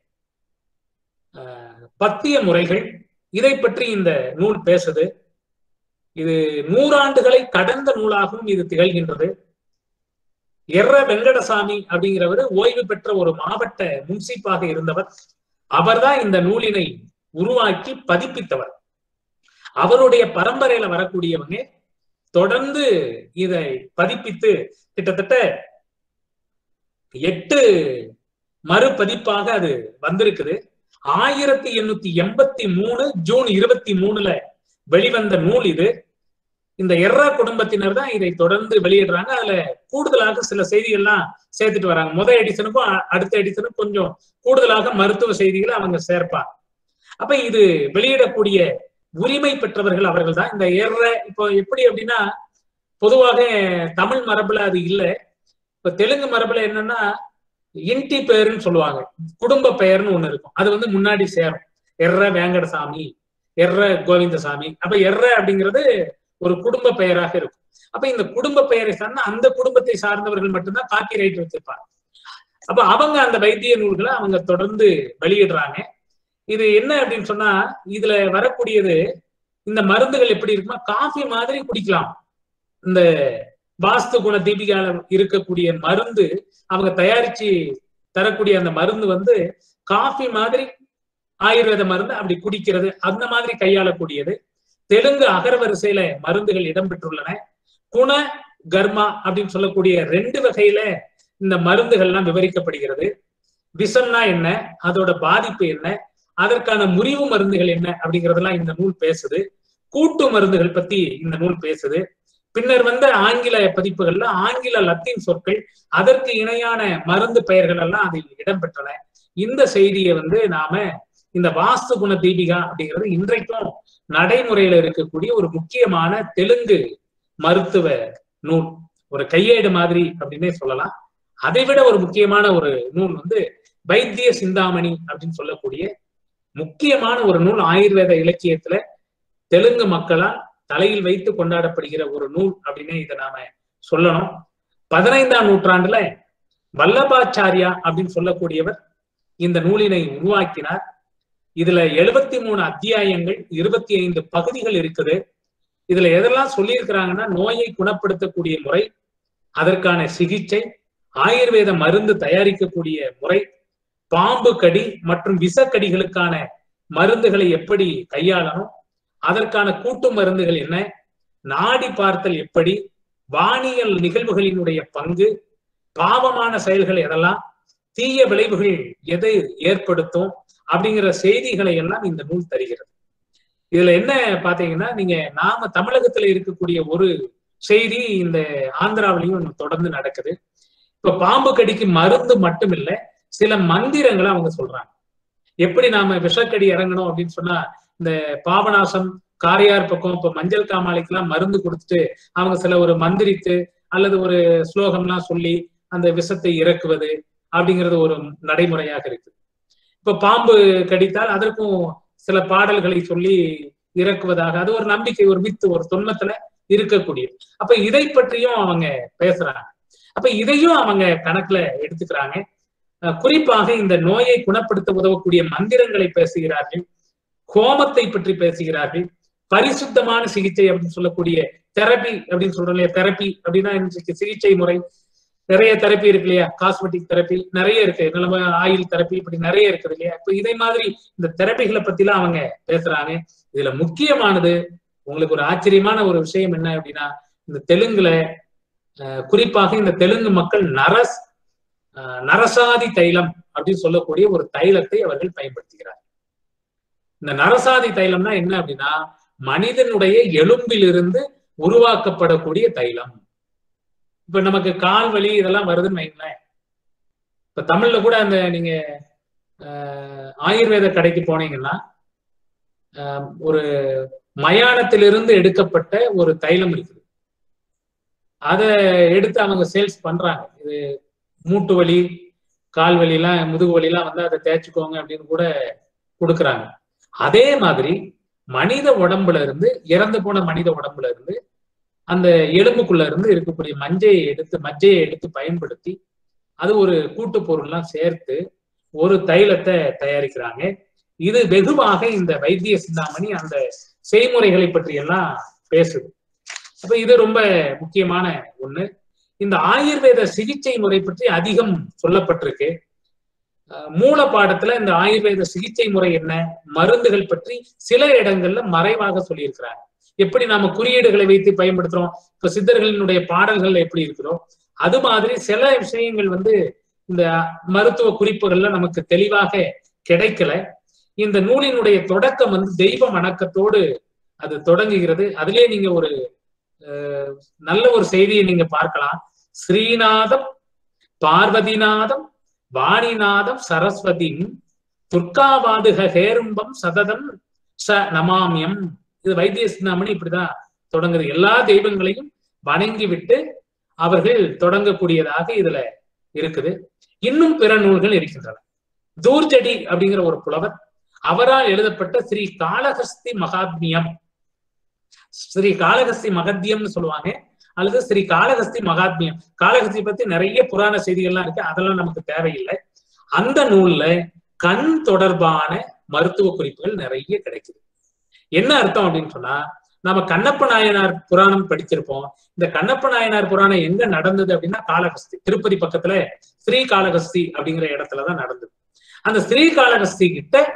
பத்திய முறைகள், இதை பற்றி இந்த நூல் பேசுது. இது நூறாண்டுகளை கடந்த நூலாகவும் இது திகழ்கின்றது. எர்ர வெங்கடசாமி அப்படிங்கிறவர் ஓய்வு பெற்ற ஒரு மாவட்ட முன்சிப்பாக இருந்தவர். அவர்தான் இந்த நூலினை உருவாக்கி பதிப்பித்தவர். அவருடைய பரம்பரையில வரக்கூடியவங்க தொடர்ந்து இதை பதிப்பித்து கிட்டத்தட்ட எட்டு மறுபதிப்பாக அது வந்திருக்குது. ஆயிரத்தி எண்ணூத்தி எண்பத்தி மூணு ஜூன் இருபத்தி மூணுல வெளிவந்த நூல் இது. இந்த எர்ரா குடும்பத்தினர் தான் இதை தொடர்ந்து வெளியிடுறாங்க. அதுல கூடுதலாக சில செய்திகள்லாம் சேர்த்துட்டு வராங்க. முதல் எடிஷனுக்கும் அடுத்த எடிஷனுக்கும் கொஞ்சம் கூடுதலாக மருத்துவ செய்திகளை அவங்க சேர்ப்பாங்க. அப்ப இது வெளியிடக்கூடிய உரிமை பெற்றவர்கள் அவர்கள் தான். இந்த எர்ர இப்போ எப்படி அப்படின்னா பொதுவாக தமிழ் மரபுல அது இல்லை. இப்ப தெலுங்கு மரபுல என்னன்னா இன்டி பெயர்னு சொல்லுவாங்க, குடும்ப பெயர்னு ஒண்ணு இருக்கும். அது வந்து முன்னாடி சேரும். எர்ர வேங்கடசாமி, எர்ர கோவிந்தசாமி. அப்ப எர்ர அப்படிங்கிறது ஒரு குடும்ப பெயராக இருக்கும். அப்ப இந்த குடும்ப பெயரை சார்ந்த அந்த குடும்பத்தை சார்ந்தவர்கள் மட்டும்தான் காப்பி ரைட் வச்சிருப்பாங்க. அப்ப அவங்க அந்த வைத்திய நூல்களை அவங்க தொடர்ந்து வெளியிடுறாங்க. இது என்ன அப்படின்னு சொன்னா இதுல வரக்கூடியது இந்த மருந்துகள் எப்படி இருக்குன்னா காஃபி மாதிரி குடிக்கலாம். இந்த வாஸ்து குண தீபிகால இருக்கக்கூடிய மருந்து அவங்க தயாரிச்சு தரக்கூடிய அந்த மருந்து வந்து காஃபி மாதிரி ஆயுர்வேத மருந்து அப்படி குடிக்கிறது அந்த மாதிரி கையாளக்கூடியது. தெலுங்கு அகரவரிசையில மருந்துகள் இடம்பெற்றுள்ளன. குண கர்மா அப்படின்னு சொல்லக்கூடிய ரெண்டு வகையில இந்த மருந்துகள்லாம் விவரிக்கப்படுகிறது. விஷம்னா என்ன, அதோட பாதிப்பு என்ன, அதற்கான முறிவு மருந்துகள் என்ன அப்படிங்கறதெல்லாம் இந்த நூல் பேசுது. கூட்டு மருந்துகள் பத்தி இந்த நூல் பேசுது. பின்னர் வந்த ஆங்கில பதிப்புகள்ல ஆங்கில லத்தீன் சொற்கள், அதற்கு இணையான மருந்து பெயர்கள் எல்லாம் அதில் இடம்பெற்றன. இந்த செய்தியை வந்து நாம இந்த வாஸ்து குண தீபிகா அப்படிங்கிறது இன்றைக்கும் நடைமுறையில இருக்கக்கூடிய ஒரு முக்கியமான தெலுங்கு மருத்துவ நூல், ஒரு கையேடு மாதிரி அப்படின்னே சொல்லலாம். அதை விட ஒரு முக்கியமான ஒரு நூல் வந்து வைத்திய சிந்தாமணி அப்படின்னு சொல்லக்கூடிய முக்கியமான ஒரு நூல். ஆயுர்வேத இலக்கியத்துல தெலுங்கு மக்களால் தலையில் வைத்து கொண்டாடப்படுகிற ஒரு நூல் அப்படின்னு இதை நாம சொல்லணும். பதினைந்தாம் நூற்றாண்டுல வல்லபாச்சாரியா அப்படின்னு சொல்லக்கூடியவர் இந்த நூலினை உருவாக்கினார். இதுல எழுபத்தி மூணு அத்தியாயங்கள், இருபத்தி ஐந்து பகுதிகள் இருக்குது. இதுல எதெல்லாம் சொல்லியிருக்கிறாங்கன்னா, நோயை குணப்படுத்தக்கூடிய முறை, அதற்கான சிகிச்சை, ஆயுர்வேத மருந்து தயாரிக்கக்கூடிய முறை, பாம்பு கடி மற்றும் விஷக்கடிகளுக்கான மருந்துகளை எப்படி கையாளணும், அதற்கான கூட்டு மருந்துகள் என்ன, நாடி பார்த்தல் எப்படி, வானியல் நிகழ்வுகளினுடைய பங்கு, பாவமான செயல்கள் எதெல்லாம், தீய விளைவுகள் எதை ஏற்படுத்தும் அப்படிங்கிற செய்திகளை எல்லாம் இந்த நூல் தருகிறது. இதுல என்ன பாத்தீங்கன்னா, நீங்க நாம தமிழகத்துல இருக்கக்கூடிய ஒரு செய்தி இந்த ஆந்திராவிலையும் தொடர்ந்து நடக்குது. இப்ப பாம்பு கடிக்கு மருந்து மட்டும் இல்ல, சில மந்திரங்களை அவங்க சொல்றாங்க. எப்படி நாம விஷக்கடி இறங்கணும் அப்படின்னு சொன்னா, இந்த பாபநாசம் காரியார் பக்கம் இப்ப மஞ்சள் காமாலைக்கெல்லாம் மருந்து கொடுத்துட்டு அவங்க சில ஒரு மந்திரித்து அல்லது ஒரு ஸ்லோகம்லாம் சொல்லி அந்த விஷத்தை இறக்குவது அப்படிங்கிறது ஒரு நடைமுறையாக இருக்கு. இப்ப பாம்பு கடித்தால் அதற்கும் சில பாடல்களை சொல்லி இறக்குவதாக, அது ஒரு நம்பிக்கை, ஒரு வித்து, ஒரு தொன்மத்துல இருக்கக்கூடியது. அப்ப இதை பற்றியும் அவங்க பேசுறாங்க. அப்ப இதையும் அவங்க கணக்குல எடுத்துக்கிறாங்க. குறிப்பாக இந்த நோயை குணப்படுத்த உதவக்கூடிய மந்திரங்களை பேசுகிறார்கள், ஹோமத்தை பற்றி பேசுகிறார்கள், பரிசுத்தமான சிகிச்சை அப்படின்னு சொல்லக்கூடிய தெரப்பி அப்படின்னு சொல்றோம் இல்லையா, தெரப்பி அப்படின்னா இன்றைக்கு சிகிச்சை முறை நிறைய தெரப்பி இருக்கு இல்லையா, காஸ்மெட்டிக் தெரப்பி நிறைய இருக்கு, நம்ம ஆயில் தெரப்பி இப்படி நிறைய இருக்குது இல்லையா. இப்ப இதே மாதிரி இந்த தெரப்பிகளை பத்தி எல்லாம் அவங்க பேசுறாங்க. இதுல முக்கியமானது உங்களுக்கு ஒரு ஆச்சரியமான ஒரு விஷயம் என்ன அப்படின்னா, இந்த தெலுங்குல குறிப்பாக இந்த தெலுங்கு மக்கள் நரஸ் நரசாதி தைலம் அப்படின்னு சொல்லக்கூடிய ஒரு தைலத்தை அவர்கள் பயன்படுத்துகிறார். இந்த நரசாதி தைலம்னா என்ன அப்படின்னா, மனிதனுடைய எலும்பிலிருந்து உருவாக்கப்படக்கூடிய தைலம். இப்ப நமக்கு கால் வலி இதெல்லாம் வருதுன்னு வைங்களேன், இப்ப தமிழ்ல கூட அந்த நீங்க அஹ் ஆயுர்வேத கடைக்கு போனீங்கன்னா ஒரு மயானத்திலிருந்து எடுக்கப்பட்ட ஒரு தைலம் இருக்குது, அதை எடுத்து அவங்க சேல்ஸ் பண்றாங்க. இது மூட்டு வலி, கால் வலி எல்லாம், முதுகு வலி எல்லாம் வந்து அதை தேய்ச்சிக்கோங்க அப்படின்னு கூட கொடுக்குறாங்க. அதே மாதிரி மனித உடம்புல இருந்து, இறந்து போன மனித உடம்புல இருந்து அந்த எலும்புக்குள்ள இருந்து இருக்கக்கூடிய மஞ்சையை எடுத்து மஜ்ஜையை எடுத்து பயன்படுத்தி அது ஒரு கூட்டு பொருள்லாம் சேர்த்து ஒரு தைலத்தை தயாரிக்கிறாங்க. இது வெகுவாக இந்த வைத்திய சிந்தாமணி அந்த செய்முறைகளை பற்றி எல்லாம் பேசுது. அப்ப இது ரொம்ப முக்கியமான ஒண்ணு. இந்த ஆயுர்வேத சிகிச்சை முறை பற்றி அதிகம் சொல்லப்பட்டிருக்கு. மூல பாடத்துல இந்த ஆயுர்வேத சிகிச்சை முறை என்ன, மருந்துகள் பற்றி சில இடங்கள்ல மறைவாக சொல்லியிருக்கிறாங்க. எப்படி நாம குறியீடுகளை வைத்து பயன்படுத்துறோம், இப்ப சித்தர்களினுடைய பாடல்கள்ல எப்படி இருக்கிறோம், அது மாதிரி சில விஷயங்கள் வந்து இந்த மருத்துவ குறிப்புகள்ல நமக்கு தெளிவாக கிடைக்கல. இந்த நூலினுடைய தொடக்கம் வந்து தெய்வ வணக்கத்தோடு அது தொடங்குகிறது. அதிலே நீங்க ஒரு நல்ல ஒரு செய்தியை நீங்க பார்க்கலாம். ஸ்ரீநாதம் பார்வதிநாதம் வாணிநாதம் சரஸ்வதி துர்காவாதுக ஹேரும்பம் சததம் ச நமாமியம். இது வைத்திய சிந்தாமணி இப்படிதான் தொடங்குது. எல்லா தெய்வங்களையும் வணங்கி விட்டு அவர்கள் தொடங்கக்கூடியதாக இதுல இருக்குது. இன்னும் பிற நூல்கள் இருக்கின்றன. தூர்ஜடி அப்படிங்கிற ஒரு புலவர், அவரால் எழுதப்பட்ட ஸ்ரீ காளஹஸ்தி மகாத்மியம், ஸ்ரீ காளஹஸ்தி மகத்தியம்னு சொல்லுவாங்க, அல்லது ஸ்ரீ காளஹஸ்தி மகாத்மியம். காளஹஸ்தி பத்தி நிறைய புராண செய்திகள்லாம் இருக்கு, அதெல்லாம் நமக்கு தேவையில்லை. அந்த நூல்ல கண் தொடர்பான மருத்துவ குறிப்புகள் நிறைய கிடைக்குது. என்ன அர்த்தம் அப்படின்னு சொன்னா, நம்ம கண்ணப்ப நாயனார் புராணம் படிச்சிருப்போம். இந்த கண்ணப்ப நாயனார் புராணம் எங்க நடந்தது அப்படின்னா காளஹஸ்தி, திருப்பதி பக்கத்துல ஸ்ரீ காளஹஸ்தி அப்படிங்கிற இடத்துலதான் நடந்தது. அந்த ஸ்ரீ காளஹஸ்தி கிட்ட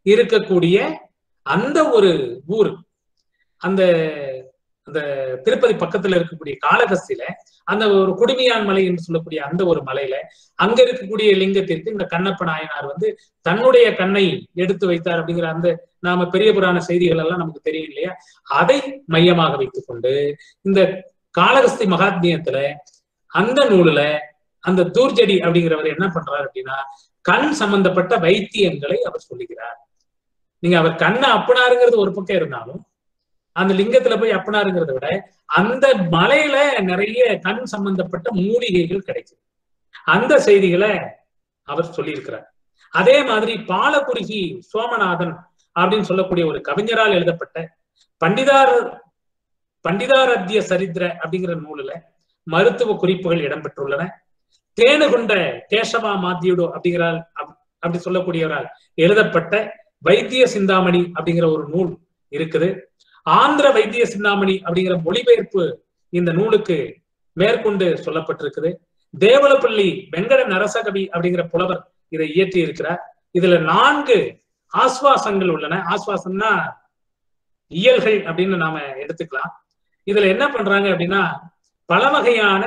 இருக்கக்கூடிய அந்த ஒரு ஊர், அந்த அந்த திருப்பதி பக்கத்துல இருக்கக்கூடிய காளகஸ்தியில அந்த ஒரு குடுமியான் மலை என்று சொல்லக்கூடிய அந்த ஒரு மலையில அங்க இருக்கக்கூடிய லிங்கத்திற்கு இந்த கண்ணப்ப நாயனார் வந்து தன்னுடைய கண்ணை எடுத்து வைத்தார் அப்படிங்கிற அந்த நாம பெரிய புராண செய்திகள் எல்லாம் நமக்கு தெரியும் இல்லையா? அதை மையமாக வைத்துக் கொண்டு இந்த காளகஸ்தி மகாத்மியத்துல அந்த நூலுல அந்த தூர்ஜடி அப்படிங்கிறவர் என்ன பண்றாரு அப்படின்னா கண் சம்பந்தப்பட்ட வைத்தியங்களை அவர் சொல்லுகிறார். நீங்க அவர் கண்ணை அப்பனாருங்கிறது ஒரு பக்கம் இருந்தாலும் அந்த லிங்கத்துல போய் அப்பனாருங்கிறத விட அந்த மலையில நிறைய கண் சம்பந்தப்பட்ட மூலிகைகள் கிடைக்கும். அந்த செய்திகளை அவர் சொல்லியிருக்கிறார். அதே மாதிரி பாலகுருகி சோமநாதன் அப்படின்னு சொல்லக்கூடிய ஒரு கவிஞரால் எழுதப்பட்ட பண்டிதார் பண்டிதாரத்திய சரித்திர அப்படிங்கிற நூலுல மருத்துவ குறிப்புகள் இடம்பெற்றுள்ளன. தேனுகுண்ட கேசவா மாத்தியுடு அப்படிங்கிறால் அப்படி சொல்லக்கூடியவரால் எழுதப்பட்ட வைத்திய சிந்தாமணி அப்படிங்கிற ஒரு நூல் இருக்குது. ஆந்திர வைத்திய சிந்தாமணி அப்படிங்கிற மொழிபெயர்ப்பு இந்த நூலுக்கு மேற்கொண்டு சொல்லப்பட்டிருக்குது. தேவலப்பள்ளி வெங்கட நரசகவி அப்படிங்கிற புலவர் இதை இயற்றி இருக்கிறார். இதுல நான்கு ஆஸ்வாசங்கள் உள்ளன. ஆஸ்வாசம்னா இயல்கள் அப்படின்னு நாம எடுத்துக்கலாம். இதுல என்ன பண்றாங்க அப்படின்னா பல வகையான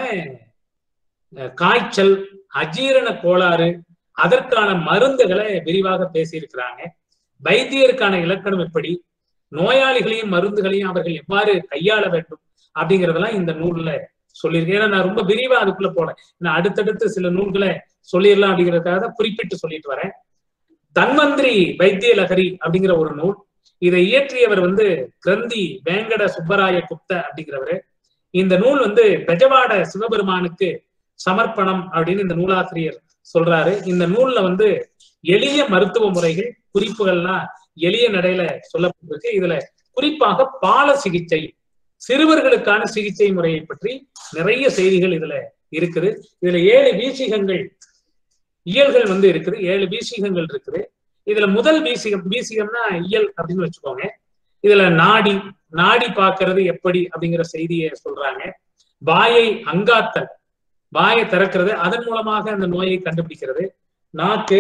காய்ச்சல், அஜீரண கோளாறு, அதற்கான மருந்துகளை விரிவாக பேசியிருக்கிறாங்க. வைத்தியருக்கான இலக்கணம் எப்படி, நோயாளிகளையும் மருந்துகளையும் அவர்கள் எவ்வாறு கையாள வேண்டும் அப்படிங்கிறதெல்லாம் இந்த நூல்ல சொல்லியிருக்கேன். ஏன்னா நான் ரொம்ப விரிவா அதுக்குள்ள போனேன். நான் அடுத்தடுத்து சில நூல்களை சொல்லிடலாம் அப்படிங்கிறதுக்காக தான் குறிப்பிட்டு சொல்லிட்டு வரேன். தன்வந்திரி வைத்திய லகரி அப்படிங்கிற ஒரு நூல், இதை இயற்றியவர் வந்து கிரந்தி வேங்கட சுப்பராய குப்த அப்படிங்கிறவரு. இந்த நூல் வந்து பெஜவாட சிவபெருமானுக்கு சமர்ப்பணம் அப்படின்னு இந்த நூலாசிரியர் சொல்றாரு. இந்த நூல்ல வந்து எளிய மருத்துவ முறைகள் குறிப்புகள்லாம் எளிய நடையில சொல்லப்பட்டிருக்கு. இதுல குறிப்பாக பால சிகிச்சை, சிறுவர்களுக்கான சிகிச்சை முறையை பற்றி நிறைய செய்திகள் இதுல இருக்குது. இதுல ஏழு வீசிகங்கள் இயல்கள் வந்து இருக்குது. ஏழு வீசிகங்கள் இருக்குது. இதுல முதல் வீசிகம், வீசிகம்னா இயல் அப்படின்னு வச்சுக்கோங்க. இதுல நாடி நாடி பார்க்கறது எப்படி அப்படிங்கிற செய்தியை சொல்றாங்க. வாயை அங்காத்தல், வாயை திறக்கிறது, அதன் மூலமாக அந்த நோயை கண்டுபிடிக்கிறது. நாக்கு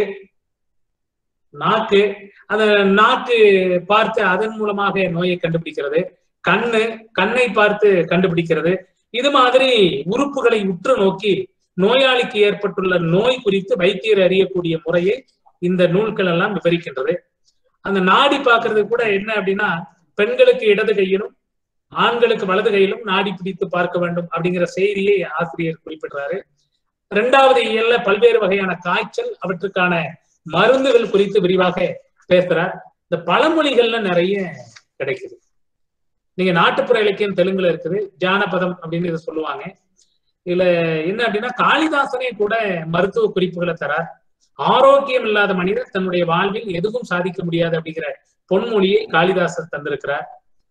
நாக்கு அந்த நாக்கு பார்த்து அதன் மூலமாக நோயை கண்டுபிடிக்கிறது. கண்ணு கண்ணை பார்த்து கண்டுபிடிக்கிறது. இது மாதிரி உறுப்புகளை உற்று நோக்கி நோயாளிக்கு ஏற்பட்டுள்ள நோய் குறித்து வைத்தியர் அறியக்கூடிய முறையை இந்த நூல்கள் எல்லாம் விவரிக்கின்றது. அந்த நாடி பார்க்கறது கூட என்ன அப்படின்னா பெண்களுக்கு இடது கையிலும் ஆண்களுக்கு வலது கையிலும் நாடி பிடித்து பார்க்க வேண்டும் அப்படிங்கிற செய்தியை ஆசிரியர் குறிப்பிடுறாரு. இரண்டாவது இயல்ல பல்வேறு வகையான காய்ச்சல், அவற்றுக்கான மருந்துகள் குறித்து விரிவாக பேசுறார். இந்த பழமொழிகள்ல நிறைய கிடைக்குது. நீங்க நாட்டுப்புற இலக்கியம் தெலுங்குல இருக்குது, ஜானபதம் அப்படின்னு இதை சொல்லுவாங்க. இதுல என்ன அப்படின்னா காளிதாசனே கூட மருத்துவ குறிப்புகளை தரார். ஆரோக்கியம் இல்லாத மனிதர் தன்னுடைய வாழ்வில் எதுவும் சாதிக்க முடியாது அப்படிங்கிற பொன்மொழியை காளிதாசர் தந்திருக்கிறார்.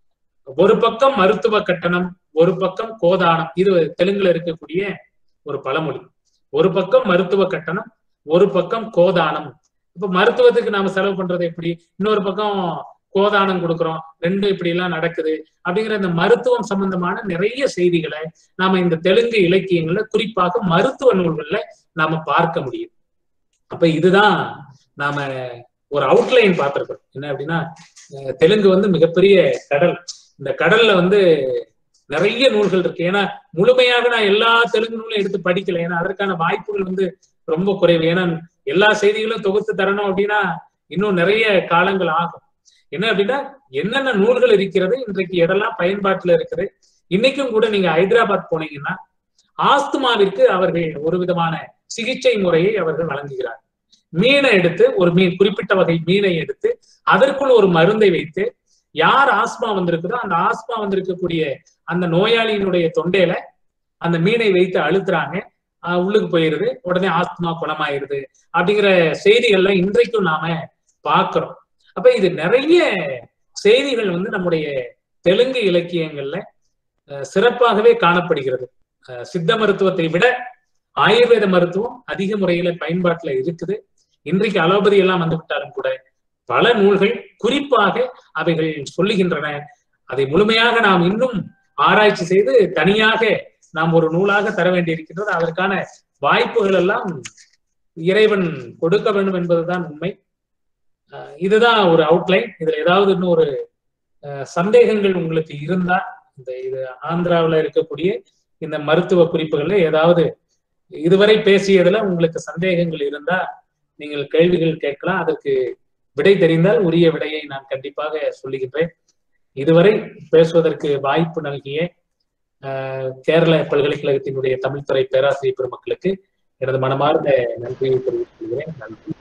ஒரு பக்கம் மருத்துவ கட்டணம், ஒரு பக்கம் கோதானம். இது தெலுங்குல இருக்கக்கூடிய ஒரு பழமொழி. ஒரு பக்கம் மருத்துவ கட்டணம், ஒரு பக்கம் கோதானம். இப்ப மருத்துவத்துக்கு நாம செலவு பண்றது எப்படி, இன்னொரு பக்கம் கோதானம் கொடுக்குறோம், ரெண்டு இப்படி எல்லாம் நடக்குது அப்படிங்கிற இந்த மருத்துவம் சம்பந்தமான நிறைய செய்திகளை நாம இந்த தெலுங்கு இலக்கியங்கள்ல குறிப்பாக மருத்துவ நூல்கள்ல நாம பார்க்க முடியும். அப்ப இதுதான் நாம ஒரு அவுட்லைன் பார்த்திருக்கோம். என்ன அப்படின்னா தெலுங்கு வந்து மிகப்பெரிய கடல். இந்த கடல்ல வந்து நிறைய நூல்கள் இருக்கு. ஏன்னா முழுமையாக நான் எல்லா தெலுங்கு நூலும் எடுத்து படிக்கல. ஏன்னா அதற்கான வாய்ப்புகள் வந்து ரொம்ப குறைவு. ஏன்னா எல்லா செய்திகளும் தொகுத்து தரணும் அப்படின்னா இன்னும் நிறைய காலங்கள் ஆகும். என்ன அப்படின்னா என்னென்ன நூல்கள் இருக்கிறது, இன்றைக்கு எதெல்லாம் பயன்பாட்டுல இருக்குது. இன்னைக்கும் கூட நீங்க ஹைதராபாத் போனீங்கன்னா ஆஸ்துமாவிற்கு அவர்கள் ஒரு விதமான சிகிச்சை முறையை அவர்கள் வழங்குகிறார். மீனை எடுத்து, ஒரு மீன் குறிப்பிட்ட வகை மீனை எடுத்து அதற்குள் ஒரு மருந்தை வைத்து யார் ஆஸ்மா வந்திருக்குதோ அந்த ஆஸ்மா வந்திருக்கக்கூடிய அந்த நோயாளியினுடைய தொண்டையில அந்த மீனை வைத்து அழுத்துறாங்க, உள்ளுக்கு போயிருது, உடனே ஆஸ்துமா குணமாயிருது அப்படிங்கிற செய்திகள்ல இன்றைக்கும் நாம பார்க்கிறோம். அப்ப இது நிறைய செய்திகள் வந்து நம்முடைய தெலுங்கு இலக்கியங்கள்ல சிறப்பாகவே காணப்படுகிறது. சித்த மருத்துவத்தை விட ஆயுர்வேத மருத்துவம் அதிக முறையில பயன்பாட்டுல இருக்குது. இன்றைக்கு அலோபதி எல்லாம் வந்து விட்டாலும் கூட பல நூல்கள் குறிப்பாக அவைகள் சொல்லுகின்றன. அதை முழுமையாக நாம் இன்னும் ஆராய்ச்சி செய்து தனியாக நாம் ஒரு நூலாக தர வேண்டியிருக்கின்றது. அதற்கான வாய்ப்புகள் எல்லாம் இறைவன் கொடுக்க வேண்டும் என்பதுதான் உண்மை. இதுதான் ஒரு அவுட்லைன். இதுல ஏதாவது இன்னும் ஒரு சந்தேகங்கள் உங்களுக்கு இருந்தா, இந்த இது ஆந்திராவில் இருக்கக்கூடிய இந்த மருத்துவ குறிப்புகள்ல ஏதாவது இதுவரை பேசியதுல உங்களுக்கு சந்தேகங்கள் இருந்தா நீங்கள் கேள்விகள் கேட்கலாம். அதற்கு விடை தெரிந்தால் உரிய விடையை நான் கண்டிப்பாக சொல்லுகின்றேன். இதுவரை பேசுவதற்கு வாய்ப்பு நல்கிய கேரள பல்கலைக்கழகத்தினுடைய தமிழ்துறை பேராசிரியர் பெருமக்களுக்கு எனது மனமார்ந்த நன்றியை தெரிவித்துக் கொள்கிறேன். நன்றி.